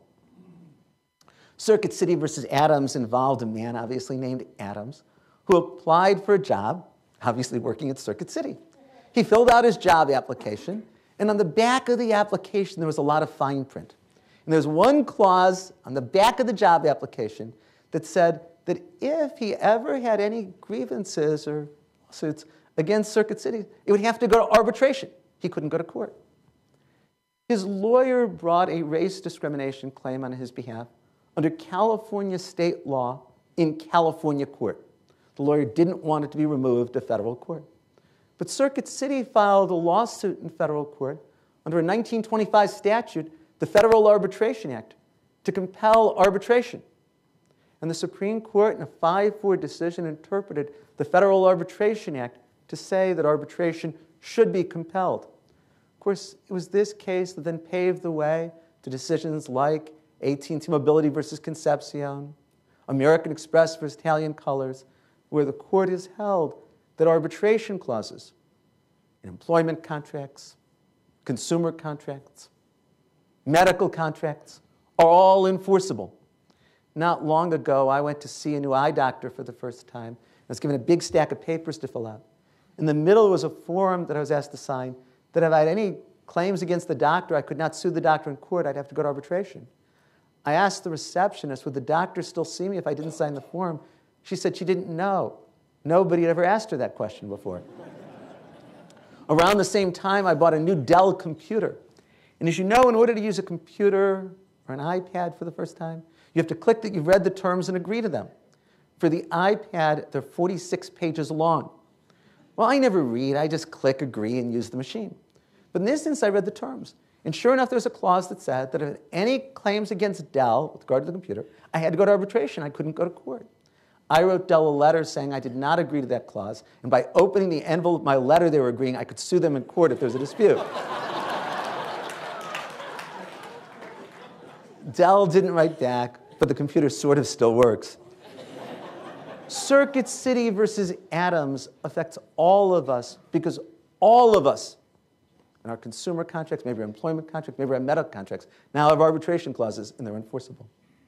Circuit City versus Adams involved a man, obviously named Adams, who applied for a job, obviously working at Circuit City. He filled out his job application, and on the back of the application, there was a lot of fine print. And there's one clause on the back of the job application that said that if he ever had any grievances or lawsuits against Circuit City, it would have to go to arbitration. He couldn't go to court. His lawyer brought a race discrimination claim on his behalf under California state law in California court. The lawyer didn't want it to be removed to federal court. But Circuit City filed a lawsuit in federal court under a 1925 statute, the Federal Arbitration Act, to compel arbitration. And the Supreme Court, in a 5-4 decision, interpreted the Federal Arbitration Act to say that arbitration should be compelled. Of course, it was this case that then paved the way to decisions like AT&T Mobility versus Concepcion, American Express versus Italian Colors, where the court has held that arbitration clauses in employment contracts, consumer contracts, medical contracts are all enforceable. Not long ago, I went to see a new eye doctor for the first time. I was given a big stack of papers to fill out. In the middle was a form that I was asked to sign that if I had any claims against the doctor, I could not sue the doctor in court. I'd have to go to arbitration. I asked the receptionist, would the doctor still see me if I didn't sign the form? She said she didn't know. Nobody had ever asked her that question before. Around the same time, I bought a new Dell computer. And as you know, in order to use a computer or an iPad for the first time, you have to click that you've read the terms and agree to them. For the iPad, they're 46 pages long. Well, I never read. I just click, agree, and use the machine. But in this instance, I read the terms. And sure enough, there's a clause that said that if any claims against Dell with regard to the computer, I had to go to arbitration. I couldn't go to court. I wrote Dell a letter saying I did not agree to that clause. And by opening the envelope of my letter they were agreeing, I could sue them in court if there's a dispute. Dell didn't write back, but the computer sort of still works. Circuit City versus Adams affects all of us because all of us in our consumer contracts, maybe our employment contracts, maybe our medical contracts, now have arbitration clauses, and they're enforceable.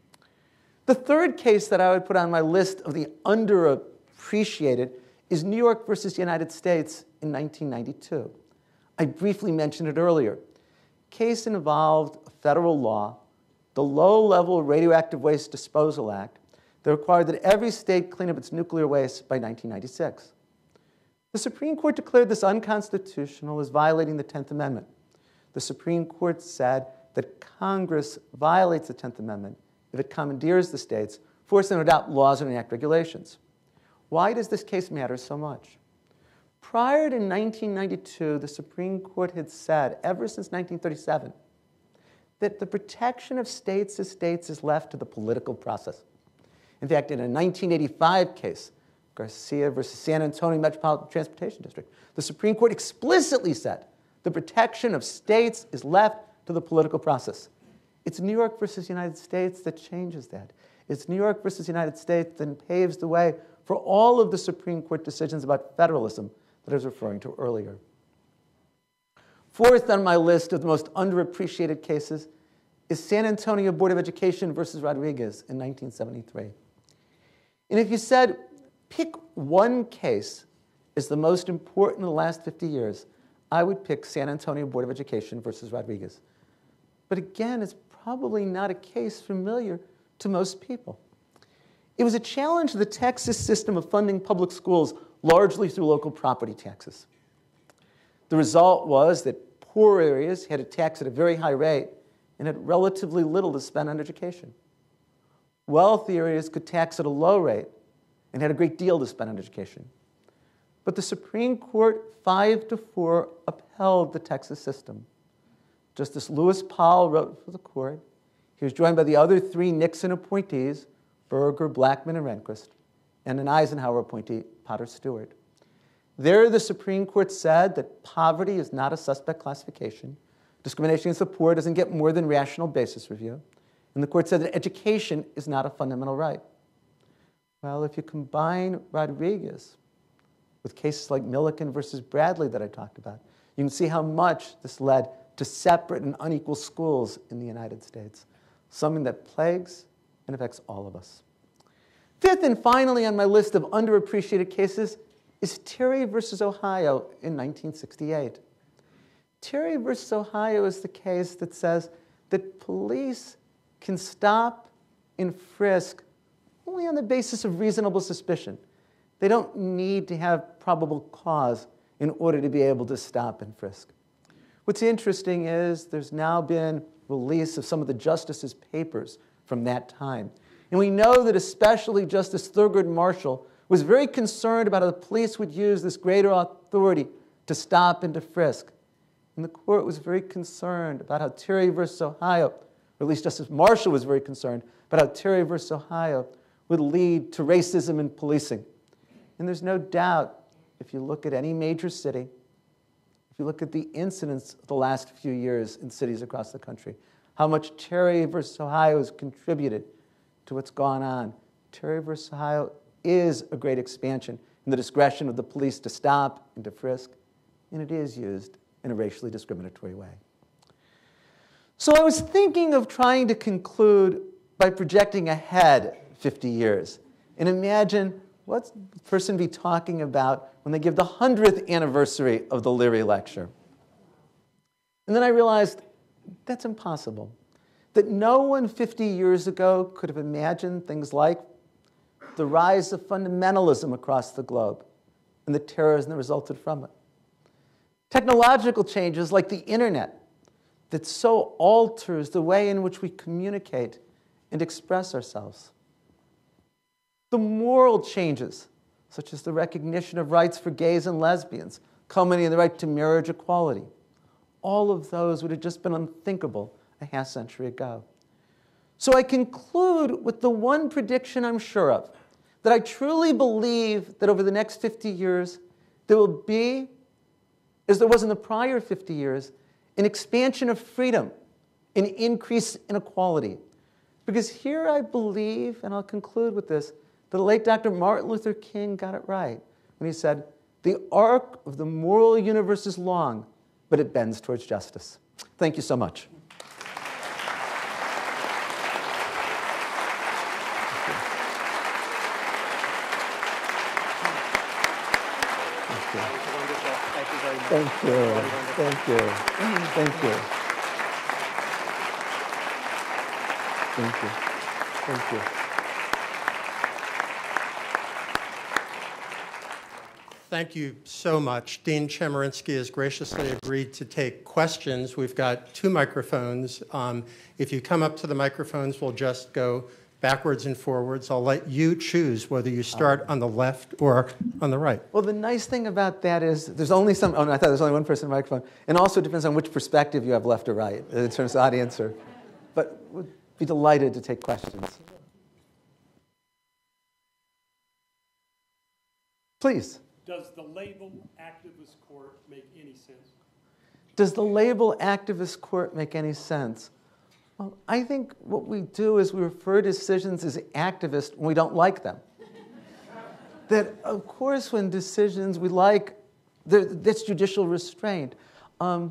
The third case that I would put on my list of the underappreciated is New York versus United States in 1992. I briefly mentioned it earlier. Case involved a federal law, the Low-Level Radioactive Waste Disposal Act, that required that every state clean up its nuclear waste by 1996. The Supreme Court declared this unconstitutional as violating the 10th Amendment. The Supreme Court said that Congress violates the 10th Amendment if it commandeers the states, forcing them to adopt laws and enact regulations. Why does this case matter so much? Prior to 1992, the Supreme Court had said, ever since 1937, that the protection of states as states is left to the political process. In fact, in a 1985 case, Garcia versus San Antonio Metropolitan Transportation District, the Supreme Court explicitly said the protection of states is left to the political process. It's New York versus United States that changes that. It's New York versus United States that paves the way for all of the Supreme Court decisions about federalism that I was referring to earlier. Fourth on my list of the most underappreciated cases is San Antonio Board of Education versus Rodriguez in 1973. And if you said, pick one case as the most important in the last 50 years, I would pick San Antonio Board of Education versus Rodriguez. But again, it's probably not a case familiar to most people. It was a challenge to the Texas system of funding public schools largely through local property taxes. The result was that poor areas had a tax at a very high rate and had relatively little to spend on education. Wealthy areas could tax at a low rate and had a great deal to spend on education. But the Supreme Court, 5-4, upheld the Texas system. Justice Lewis Powell wrote for the court. He was joined by the other three Nixon appointees, Berger, Blackmun, and Rehnquist, and an Eisenhower appointee, Potter Stewart. There, the Supreme Court said that poverty is not a suspect classification. Discrimination against the poor doesn't get more than rational basis review. And the court said that education is not a fundamental right. Well, if you combine Rodriguez with cases like Milliken versus Bradley that I talked about, you can see how much this led to separate and unequal schools in the United States, something that plagues and affects all of us. Fifth and finally on my list of underappreciated cases is Terry versus Ohio in 1968. Terry versus Ohio is the case that says that police can stop and frisk only on the basis of reasonable suspicion. They don't need to have probable cause in order to be able to stop and frisk. What's interesting is there's now been release of some of the justices' papers from that time. And we know that especially Justice Thurgood Marshall was very concerned about how the police would use this greater authority to stop and to frisk. And the court was very concerned about how Terry versus Ohio, or at least Justice Marshall was very concerned about how Terry versus Ohio would lead to racism in policing. And there's no doubt, if you look at any major city, if you look at the incidents of the last few years in cities across the country, how much Terry versus Ohio has contributed to what's gone on. Terry versus Ohio is a great expansion in the discretion of the police to stop and to frisk, and it is used in a racially discriminatory way. So I was thinking of trying to conclude by projecting ahead 50 years and imagine what's the person be talking about when they give the 100th anniversary of the Leary Lecture. And then I realized that's impossible. That no one 50 years ago could have imagined things like the rise of fundamentalism across the globe and the terrorism that resulted from it. Technological changes like the internet, that so alters the way in which we communicate and express ourselves. The moral changes, such as the recognition of rights for gays and lesbians, culminating in the right to marriage equality. All of those would have just been unthinkable a half century ago. So I conclude with the one prediction I'm sure of, that I truly believe that over the next 50 years, there will be, as there was in the prior 50 years, an expansion of freedom, an increase in equality. Because here I believe, and I'll conclude with this, that the late Dr. Martin Luther King got it right when he said, "The arc of the moral universe is long, but it bends towards justice." Thank you so much. Thank you. Thank you. Thank you. Thank you. Thank you. Thank you so much. Dean Chemerinsky has graciously agreed to take questions. We've got 2 microphones. If you come up to the microphones, we'll just go backwards and forwards. I'll let you choose whether you start on the left or on the right. Well, the nice thing about that is there's only some, oh no, I thought there's only one person in the microphone. And also it depends on which perspective you have, left or right, in terms of audience. But we'd be delighted to take questions. Please. Does the label activist court make any sense? Does the label activist court make any sense? Well, I think what we do is we refer to decisions as activist when we don't like them. That, of course, when decisions we like, that's judicial restraint. And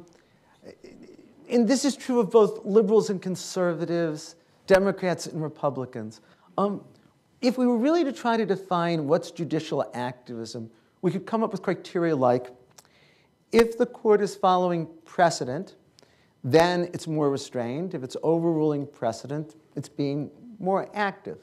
this is true of both liberals and conservatives, Democrats and Republicans. If we were really to try to define what's judicial activism, we could come up with criteria like, if the court is following precedent, then it's more restrained. If it's overruling precedent, it's being more active.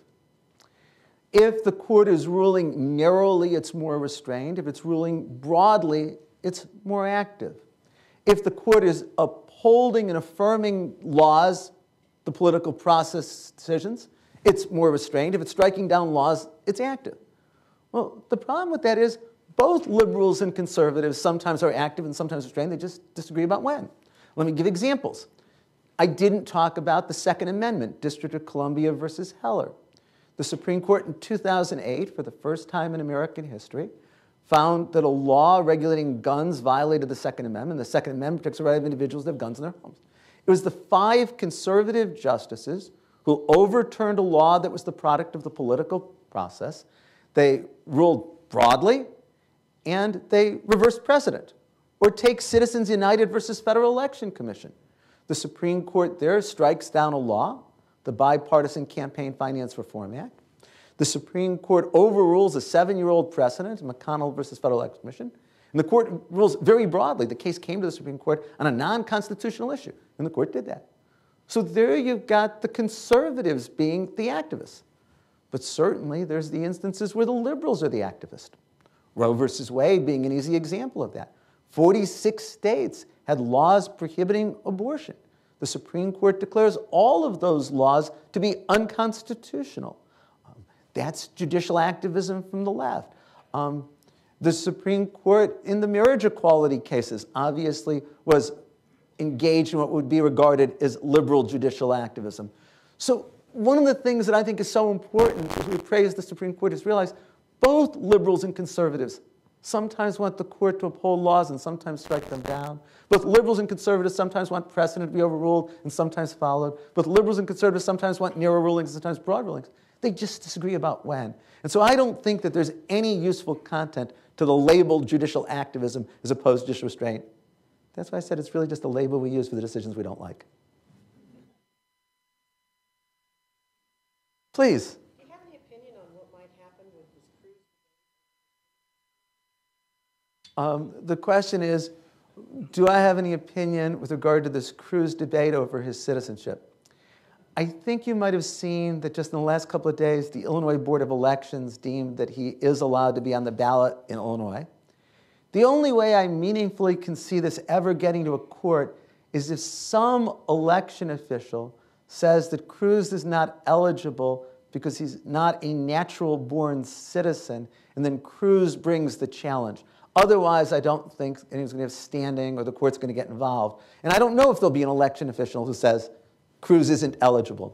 If the court is ruling narrowly, it's more restrained. If it's ruling broadly, it's more active. If the court is upholding and affirming laws, the political process decisions, it's more restrained. If it's striking down laws, it's active. Well, the problem with that is both liberals and conservatives sometimes are active and sometimes restrained. They just disagree about when. Let me give examples. I didn't talk about the Second Amendment, District of Columbia versus Heller. The Supreme Court in 2008, for the first time in American history, found that a law regulating guns violated the Second Amendment. The Second Amendment protects the right of individuals to have guns in their homes. It was the 5 conservative justices who overturned a law that was the product of the political process. They ruled broadly, and they reversed precedent. Or take Citizens United versus Federal Election Commission. The Supreme Court there strikes down a law, the Bipartisan Campaign Finance Reform Act. The Supreme Court overrules a 7-year-old precedent, McConnell versus Federal Election Commission. And the court rules very broadly. The case came to the Supreme Court on a non-constitutional issue, and the court did that. So there you've got the conservatives being the activists. But certainly there's the instances where the liberals are the activists. Roe versus Wade being an easy example of that. 46 states had laws prohibiting abortion. The Supreme Court declares all of those laws to be unconstitutional. That's judicial activism from the left. The Supreme Court, in the marriage equality cases, obviously was engaged in what would be regarded as liberal judicial activism. So one of the things that I think is so important as we praise the Supreme Court is realize both liberals and conservatives sometimes want the court to uphold laws and sometimes strike them down. Both liberals and conservatives sometimes want precedent to be overruled and sometimes followed. Both liberals and conservatives sometimes want narrow rulings and sometimes broad rulings. They just disagree about when. And so I don't think that there's any useful content to the label judicial activism as opposed to judicial restraint. That's why I said it's really just a label we use for the decisions we don't like. Please. Do you have any opinion on what might happen with this cruise? The question is, do I have any opinion with regard to this Cruz debate over his citizenship? I think you might have seen that just in the last couple of days, the Illinois Board of Elections deemed that he is allowed to be on the ballot in Illinois. The only way I meaningfully can see this ever getting to a court is if some election official says that Cruz is not eligible because he's not a natural-born citizen, and then Cruz brings the challenge. Otherwise, I don't think anyone's going to have standing or the court's going to get involved. And I don't know if there'll be an election official who says Cruz isn't eligible.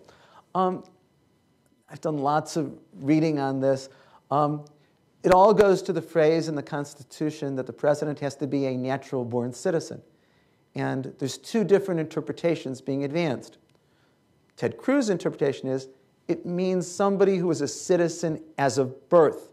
I've done lots of reading on this. It all goes to the phrase in the Constitution that the president has to be a natural-born citizen. And there's two different interpretations being advanced. Ted Cruz's interpretation is it means somebody who is a citizen as of birth.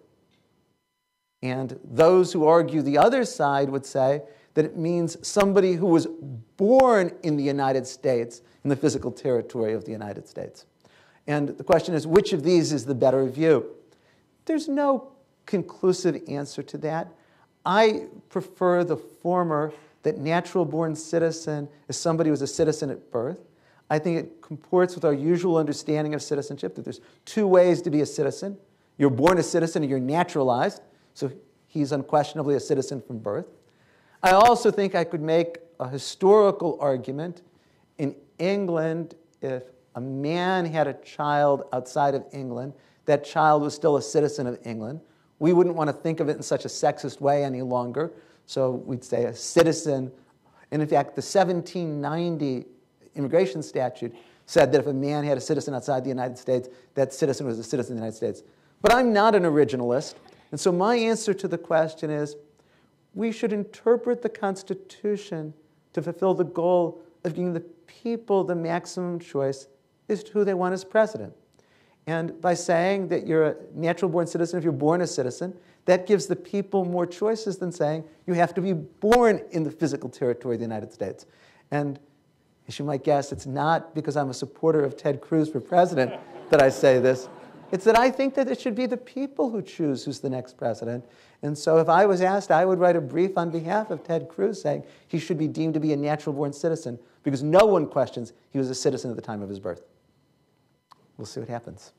And those who argue the other side would say that it means somebody who was born in the United States, in the physical territory of the United States. And the question is, which of these is the better view? There's no conclusive answer to that. I prefer the former, that natural-born citizen is somebody who is a citizen at birth. I think it comports with our usual understanding of citizenship, that there's two ways to be a citizen. You're born a citizen or you're naturalized. So he's unquestionably a citizen from birth. I also think I could make a historical argument. In England, if a man had a child outside of England, that child was still a citizen of England. We wouldn't want to think of it in such a sexist way any longer. So we'd say a citizen. And in fact, the 1790 immigration statute said that if a man had a citizen outside the United States, that citizen was a citizen of the United States. But I'm not an originalist. And so my answer to the question is, we should interpret the Constitution to fulfill the goal of giving the people the maximum choice as to who they want as president. And by saying that you're a natural-born citizen if you're born a citizen, that gives the people more choices than saying you have to be born in the physical territory of the United States. And as you might guess, it's not because I'm a supporter of Ted Cruz for president that I say this. It's that I think that it should be the people who choose who's the next president. And so if I was asked, I would write a brief on behalf of Ted Cruz saying he should be deemed to be a natural-born citizen because no one questions he was a citizen at the time of his birth. We'll see what happens.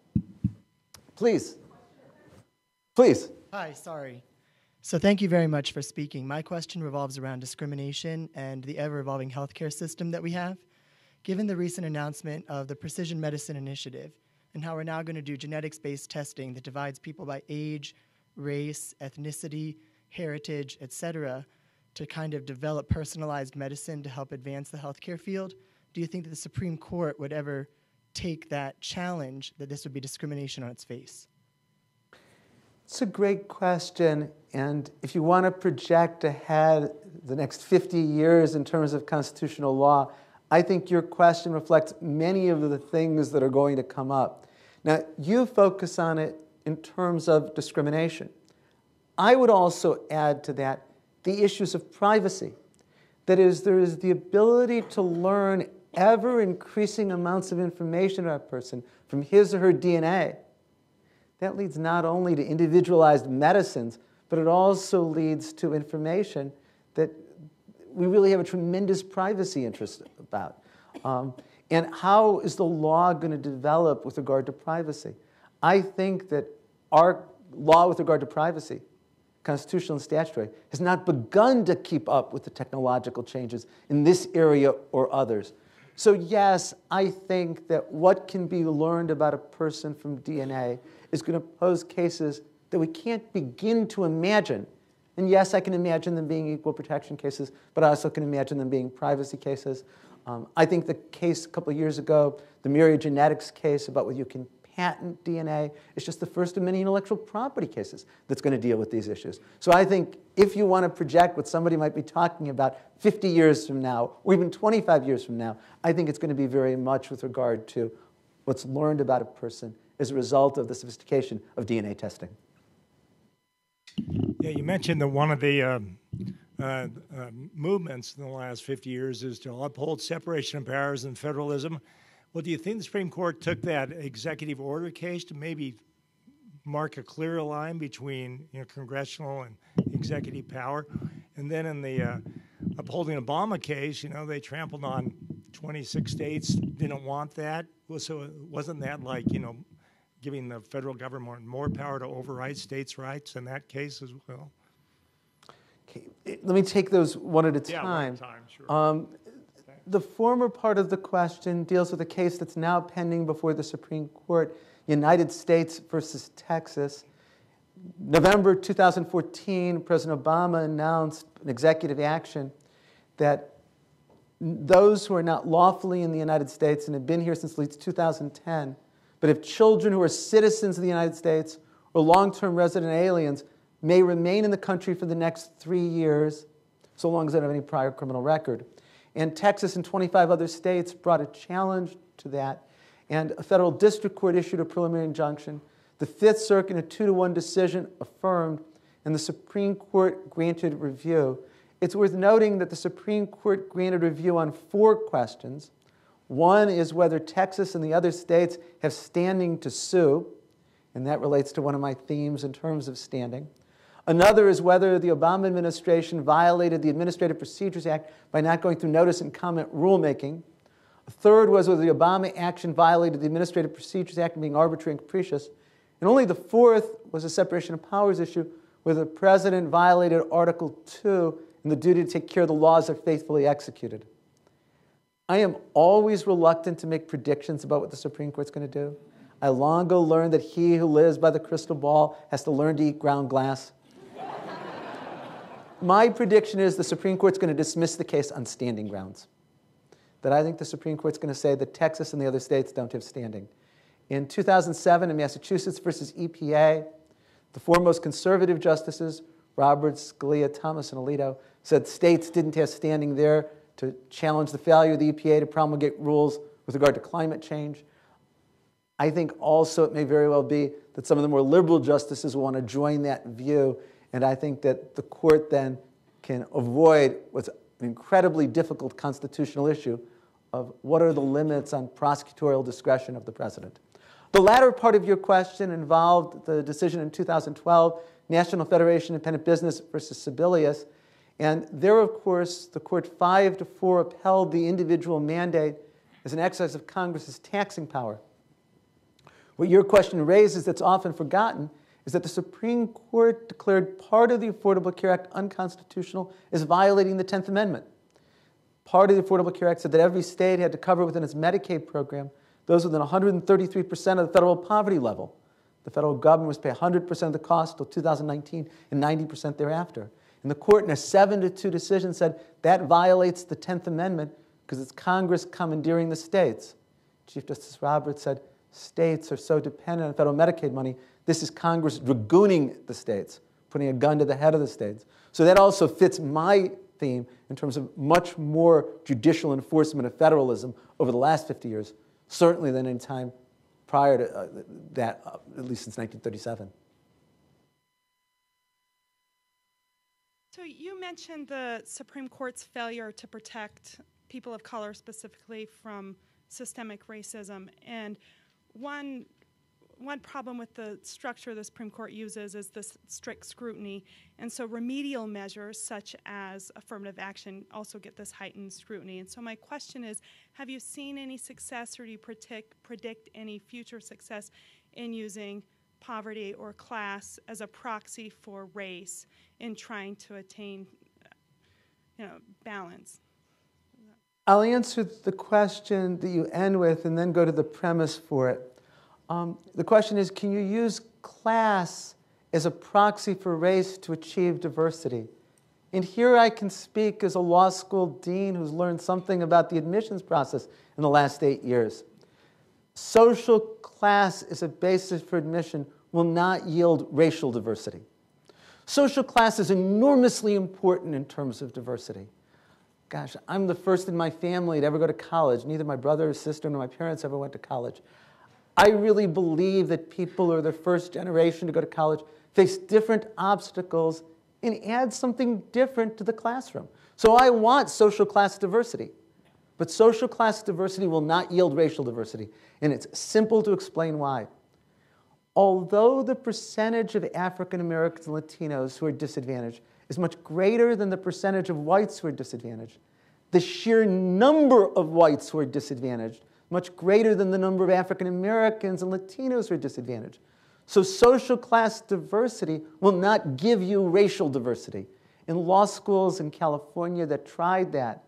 Please. Please. Hi, sorry. So thank you very much for speaking. My question revolves around discrimination and the ever-evolving healthcare system that we have. Given the recent announcement of the Precision Medicine Initiative, and how we're now going to do genetics-based testing that divides people by age, race, ethnicity, heritage, etc., to kind of develop personalized medicine to help advance the healthcare field, do you think that the Supreme Court would ever take that challenge, that this would be discrimination on its face? It's a great question, and if you want to project ahead the next 50 years in terms of constitutional law, I think your question reflects many of the things that are going to come up. Now, you focus on it in terms of discrimination. I would also add to that the issues of privacy. That is, there is the ability to learn ever-increasing amounts of information about a person from his or her DNA. That leads not only to individualized medicines, but it also leads to information that we really have a tremendous privacy interest about. And how is the law going to develop with regard to privacy? I think that our law with regard to privacy, constitutional and statutory, has not begun to keep up with the technological changes in this area or others. So yes, I think that what can be learned about a person from DNA is going to pose cases that we can't begin to imagine. And yes, I can imagine them being equal protection cases, but I also can imagine them being privacy cases. I think the case a couple of years ago, the Myriad Genetics case about whether you can patent DNA, is just the first of many intellectual property cases that's going to deal with these issues. So I think if you want to project what somebody might be talking about 50 years from now, or even 25 years from now, I think it's going to be very much with regard to what's learned about a person as a result of the sophistication of DNA testing. Yeah, you mentioned that one of the movements in the last 50 years is to uphold separation of powers and federalism. Well, do you think the Supreme Court took that executive order case to maybe mark a clearer line between congressional and executive power? And then in the upholding Obama case, they trampled on 26 states, didn't want that. Well, so wasn't that like, giving the federal government more power to override states' rights in that case as well? Okay. Let me take those one at a time. Yeah, one at a time, sure. The former part of the question deals with a case that's now pending before the Supreme Court, United States versus Texas. November 2014, President Obama announced an executive action that those who are not lawfully in the United States and have been here since at least 2010, but have children who are citizens of the United States or long-term resident aliens may remain in the country for the next 3 years, so long as they don't have any prior criminal record. And Texas and 25 other states brought a challenge to that, and a federal district court issued a preliminary injunction. The Fifth Circuit, in a 2-to-1 decision, affirmed, and the Supreme Court granted review. It's worth noting that the Supreme Court granted review on 4 questions. One is whether Texas and the other states have standing to sue, and that relates to one of my themes in terms of standing. Another is whether the Obama administration violated the Administrative Procedures Act by not going through notice and comment rulemaking. A third was whether the Obama action violated the Administrative Procedures Act and being arbitrary and capricious. And only the fourth was a separation of powers issue, where the president violated Article 2 and the duty to take care of the laws are faithfully executed. I am always reluctant to make predictions about what the Supreme Court's going to do. I long ago learned that he who lives by the crystal ball has to learn to eat ground glass. My prediction is the Supreme Court's going to dismiss the case on standing grounds. That I think the Supreme Court's going to say that Texas and the other states don't have standing. In 2007, in Massachusetts versus EPA, the 4 most conservative justices, Roberts, Scalia, Thomas, and Alito, said states didn't have standing there to challenge the failure of the EPA to promulgate rules with regard to climate change. I think also it may very well be that some of the more liberal justices will want to join that view, and I think that the court then can avoid what's an incredibly difficult constitutional issue of what are the limits on prosecutorial discretion of the president. The latter part of your question involved the decision in 2012, National Federation of Independent Business versus Sebelius. And there, of course, the court 5-4 upheld the individual mandate as an exercise of Congress's taxing power. What your question raises that's often forgotten is that the Supreme Court declared part of the Affordable Care Act unconstitutional as violating the 10th Amendment. Part of the Affordable Care Act said that every state had to cover within its Medicaid program those within 133% of the federal poverty level. The federal government was pay 100% of the cost until 2019 and 90% thereafter. And the court, in a 7-2 decision, said that violates the 10th Amendment because it's Congress commandeering the states. Chief Justice Roberts said states are so dependent on federal Medicaid money, this is Congress dragooning the states, putting a gun to the head of the states. So that also fits my theme in terms of much more judicial enforcement of federalism over the last 50 years, certainly than any time prior to that, at least since 1937. So you mentioned the Supreme Court's failure to protect people of color specifically from systemic racism. And one problem with the structure the Supreme Court uses is this strict scrutiny. And so remedial measures such as affirmative action also get this heightened scrutiny. And so my question is, have you seen any success or do you predict any future success in using poverty or class as a proxy for race in trying to attain balance? I'll answer the question that you end with and then go to the premise for it. The question is, can you use class as a proxy for race to achieve diversity? And here I can speak as a law school dean who's learned something about the admissions process in the last 8 years. Social class as a basis for admission will not yield racial diversity. Social class is enormously important in terms of diversity. Gosh, I'm the first in my family to ever go to college. Neither my brother or sister nor my parents ever went to college. I really believe that people who are the first generation to go to college face different obstacles and add something different to the classroom. So I want social class diversity. But social class diversity will not yield racial diversity. And it's simple to explain why. Although the percentage of African Americans and Latinos who are disadvantaged is much greater than the percentage of whites who are disadvantaged, the sheer number of whites who are disadvantaged much greater than the number of African Americans and Latinos who are disadvantaged. So social class diversity will not give you racial diversity. In law schools in California that tried that,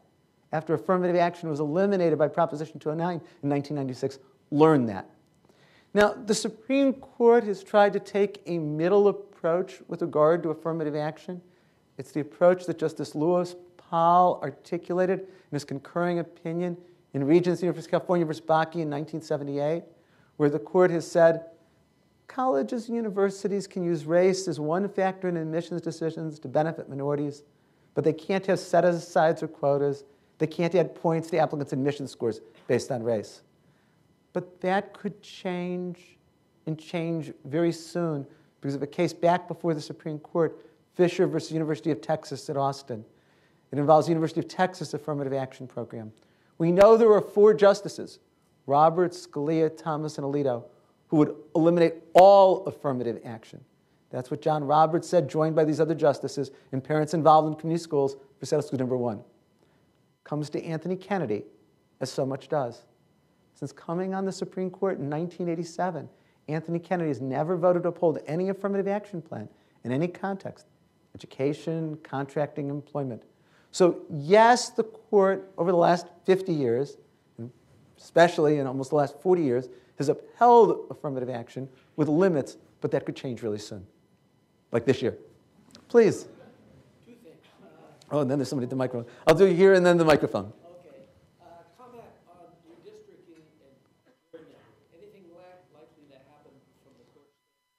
after affirmative action was eliminated by Proposition 209 in 1996, learned that. Now, the Supreme Court has tried to take a middle approach with regard to affirmative action. It's the approach that Justice Lewis Powell articulated in his concurring opinion in Regents University of California v. Bakke in 1978, where the court has said, colleges and universities can use race as one factor in admissions decisions to benefit minorities, but they can't have set-asides or quotas. They can't add points to applicants' admission scores based on race. But that could change, and change very soon, because of a case back before the Supreme Court, Fisher versus University of Texas at Austin. It involves the University of Texas affirmative action program. We know there were 4 justices, Roberts, Scalia, Thomas, and Alito, who would eliminate all affirmative action. That's what John Roberts said, joined by these other justices and parents involved in community schools for Settle School number 1. Comes to Anthony Kennedy, as so much does. Since coming on the Supreme Court in 1987, Anthony Kennedy has never voted to uphold any affirmative action plan in any context, education, contracting, employment. So yes, the court over the last 50 years, especially in almost the last 40 years, has upheld affirmative action with limits, but that could change really soon, like this year. Please. 2 things. Oh, and then there's somebody at the microphone. I'll do here and then the microphone. Okay. Comment on redistricting and gerrymandering. Anything likely to happen from the court?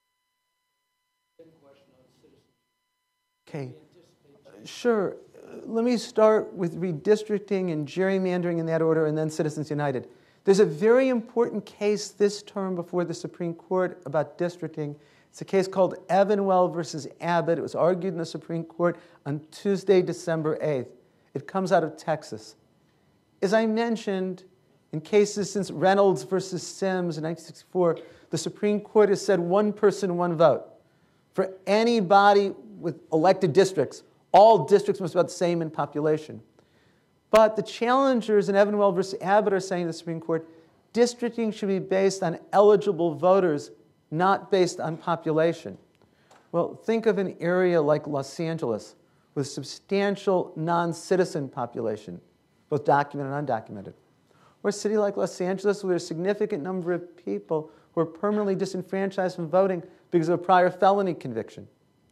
Then question on citizens. Okay. Sure. Let me start with redistricting and gerrymandering in that order, and then Citizens United. There's a very important case this term before the Supreme Court about districting. It's a case called Evanwell versus Abbott. It was argued in the Supreme Court on Tuesday, December 8th. It comes out of Texas. As I mentioned, in cases since Reynolds versus Sims in 1964, the Supreme Court has said one person, one vote. For anybody with elected districts, all districts must be about the same in population. But the challengers in Evanwell versus Abbott are saying to the Supreme Court, districting should be based on eligible voters, not based on population. Well, think of an area like Los Angeles with substantial non-citizen population, both documented and undocumented. Or a city like Los Angeles where a significant number of people who are permanently disenfranchised from voting because of a prior felony conviction.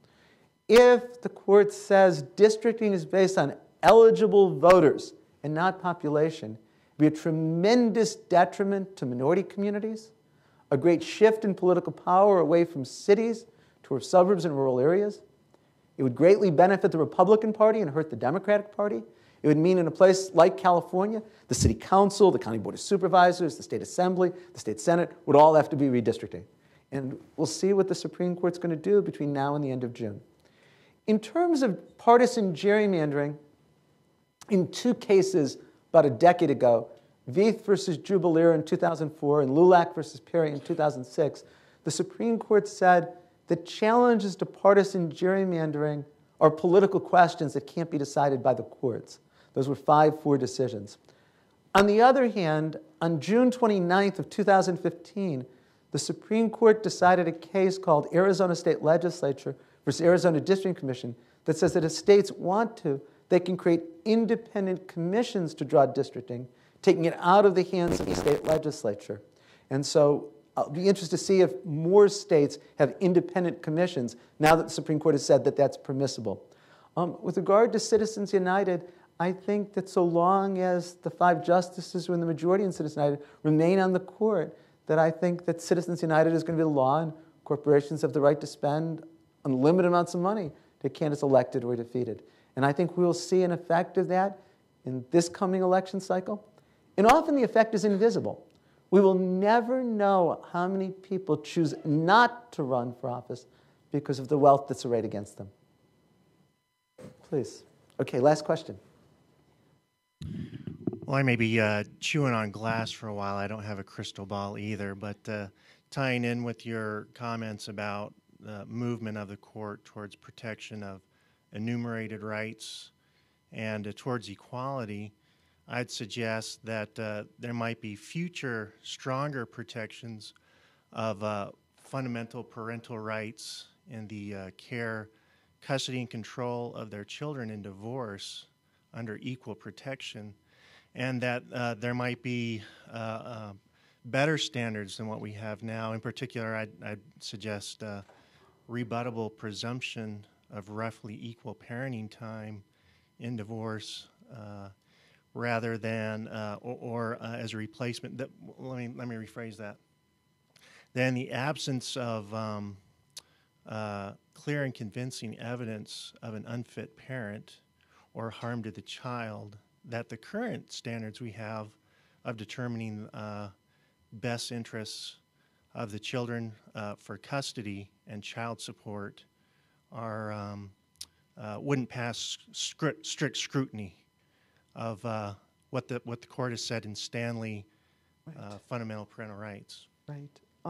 If the court says districting is based on eligible voters and not population, it would be a tremendous detriment to minority communities, a great shift in political power away from cities toward suburbs and rural areas. It would greatly benefit the Republican Party and hurt the Democratic Party. It would mean in a place like California, the city council, the county board of supervisors, the state assembly, the state senate would all have to be redistricting. And we'll see what the Supreme Court's going to do between now and the end of June. In terms of partisan gerrymandering, in 2 cases about a decade ago, Veith versus Jubileer in 2004 and Lulac versus Perry in 2006, the Supreme Court said the challenges to partisan gerrymandering are political questions that can't be decided by the courts. Those were 5-4 decisions. On the other hand, on June 29th of 2015, the Supreme Court decided a case called Arizona State Legislature versus Arizona District Commission that says that if states want to, they can create independent commissions to draw districting, taking it out of the hands of the state legislature. And so I'll be interested to see if more states have independent commissions now that the Supreme Court has said that that's permissible. With regard to Citizens United, I think that so long as the 5 justices who are in the majority in Citizens United remain on the court, that I think that Citizens United is going to be the law and corporations have the right to spend unlimited amounts of money to candidates elected or defeated. And I think we will see an effect of that in this coming election cycle. And often the effect is invisible. We will never know how many people choose not to run for office because of the wealth that's arrayed against them. Please. Okay, last question. Well, I may be chewing on glass for a while. I don't have a crystal ball either, but tying in with your comments about the movement of the court towards protection of enumerated rights and towards equality, I'd suggest that there might be future stronger protections of fundamental parental rights in the care, custody, and control of their children in divorce under equal protection. and that there might be better standards than what we have now. In particular, I'd suggest rebuttable presumption of roughly equal parenting time in divorce rather than, or as a replacement. Let me rephrase that. Then the absence of clear and convincing evidence of an unfit parent or harm to the child, that the current standards we have of determining best interests of the children for custody and child support are wouldn't pass strict scrutiny of what the court has said in Stanley, fundamental parental rights. Right.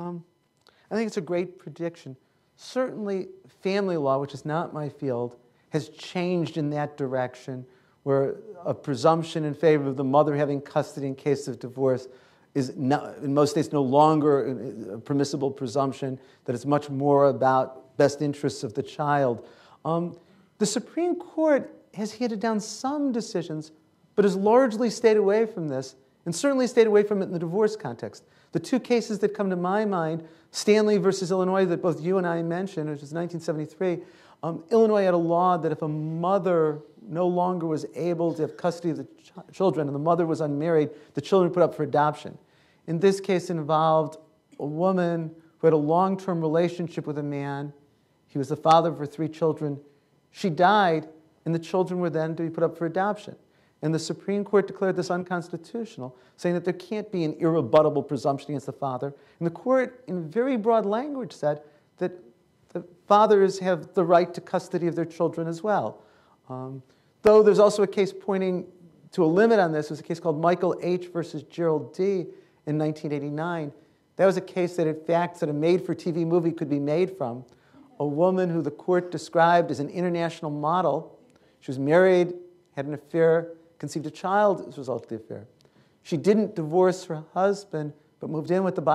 I think it's a great prediction. Certainly, family law, which is not my field, has changed in that direction, where a presumption in favor of the mother having custody in case of divorce is not, in most states, no longer a permissible presumption, that it's much more about best interests of the child. The Supreme Court has handed down some decisions, but has largely stayed away from this, and certainly stayed away from it in the divorce context. The two cases that come to my mind, Stanley versus Illinois, that both you and I mentioned, which was 1973, Illinois had a law that if a mother no longer was able to have custody of the children and the mother was unmarried, the children were put up for adoption. In this case, it involved a woman who had a long-term relationship with a man. He was the father of her 3 children. She died, and the children were then to be put up for adoption. And the Supreme Court declared this unconstitutional, saying that there can't be an irrebuttable presumption against the father. And the court, in very broad language, said that the fathers have the right to custody of their children as well. Though there's also a case pointing to a limit on this. It was a case called Michael H. versus Gerald D. in 1989. That was a case that had facts that a made-for-TV movie could be made from. A woman who the court described as an international model. She was married, had an affair, conceived a child as a result of the affair. She didn't divorce her husband, but moved in with the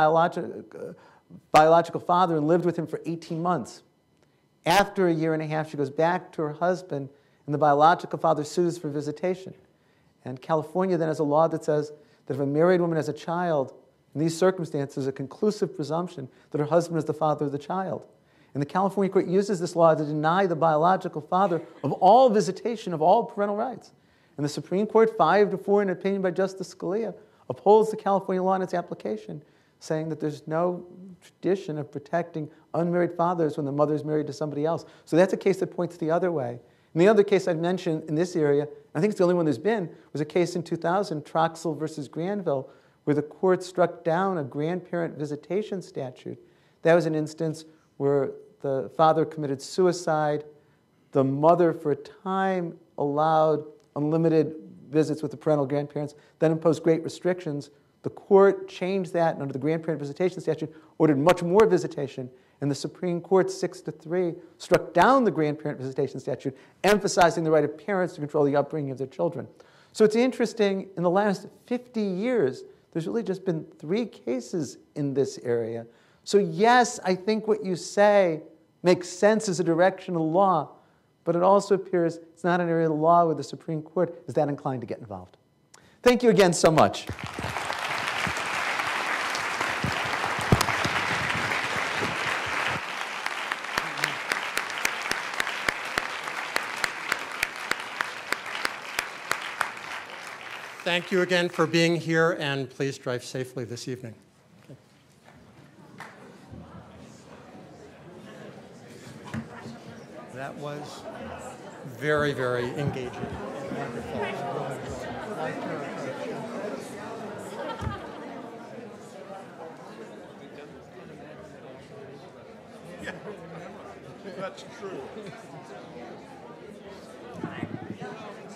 biological father and lived with him for 18 months. After a year and a half, she goes back to her husband, and the biological father sues for visitation. And California then has a law that says that if a married woman has a child, in these circumstances, there's a conclusive presumption that her husband is the father of the child. And the California court uses this law to deny the biological father of all visitation of all parental rights. And the Supreme Court, 5-4 in an opinion by Justice Scalia, upholds the California law in its application, saying that there's no tradition of protecting unmarried fathers when the mother is married to somebody else. So that's a case that points the other way. And the other case I've mentioned in this area, I think it's the only one there's been, was a case in 2000, Troxel versus Granville, where the court struck down a grandparent visitation statute. That was an instance where the father committed suicide. The mother, for a time, allowed unlimited visits with the parental grandparents, then imposed great restrictions. The court changed that, and under the grandparent visitation statute, ordered much more visitation. And the Supreme Court, 6-3, struck down the grandparent visitation statute, emphasizing the right of parents to control the upbringing of their children. So it's interesting, in the last 50 years, there's really just been 3 cases in this area. So yes, I think what you say makes sense as a direction of law, but it also appears it's not an area of the law where the Supreme Court is that inclined to get involved. Thank you again so much. Thank you again for being here, and please drive safely this evening. That was very, very engaging. Yeah, that's true.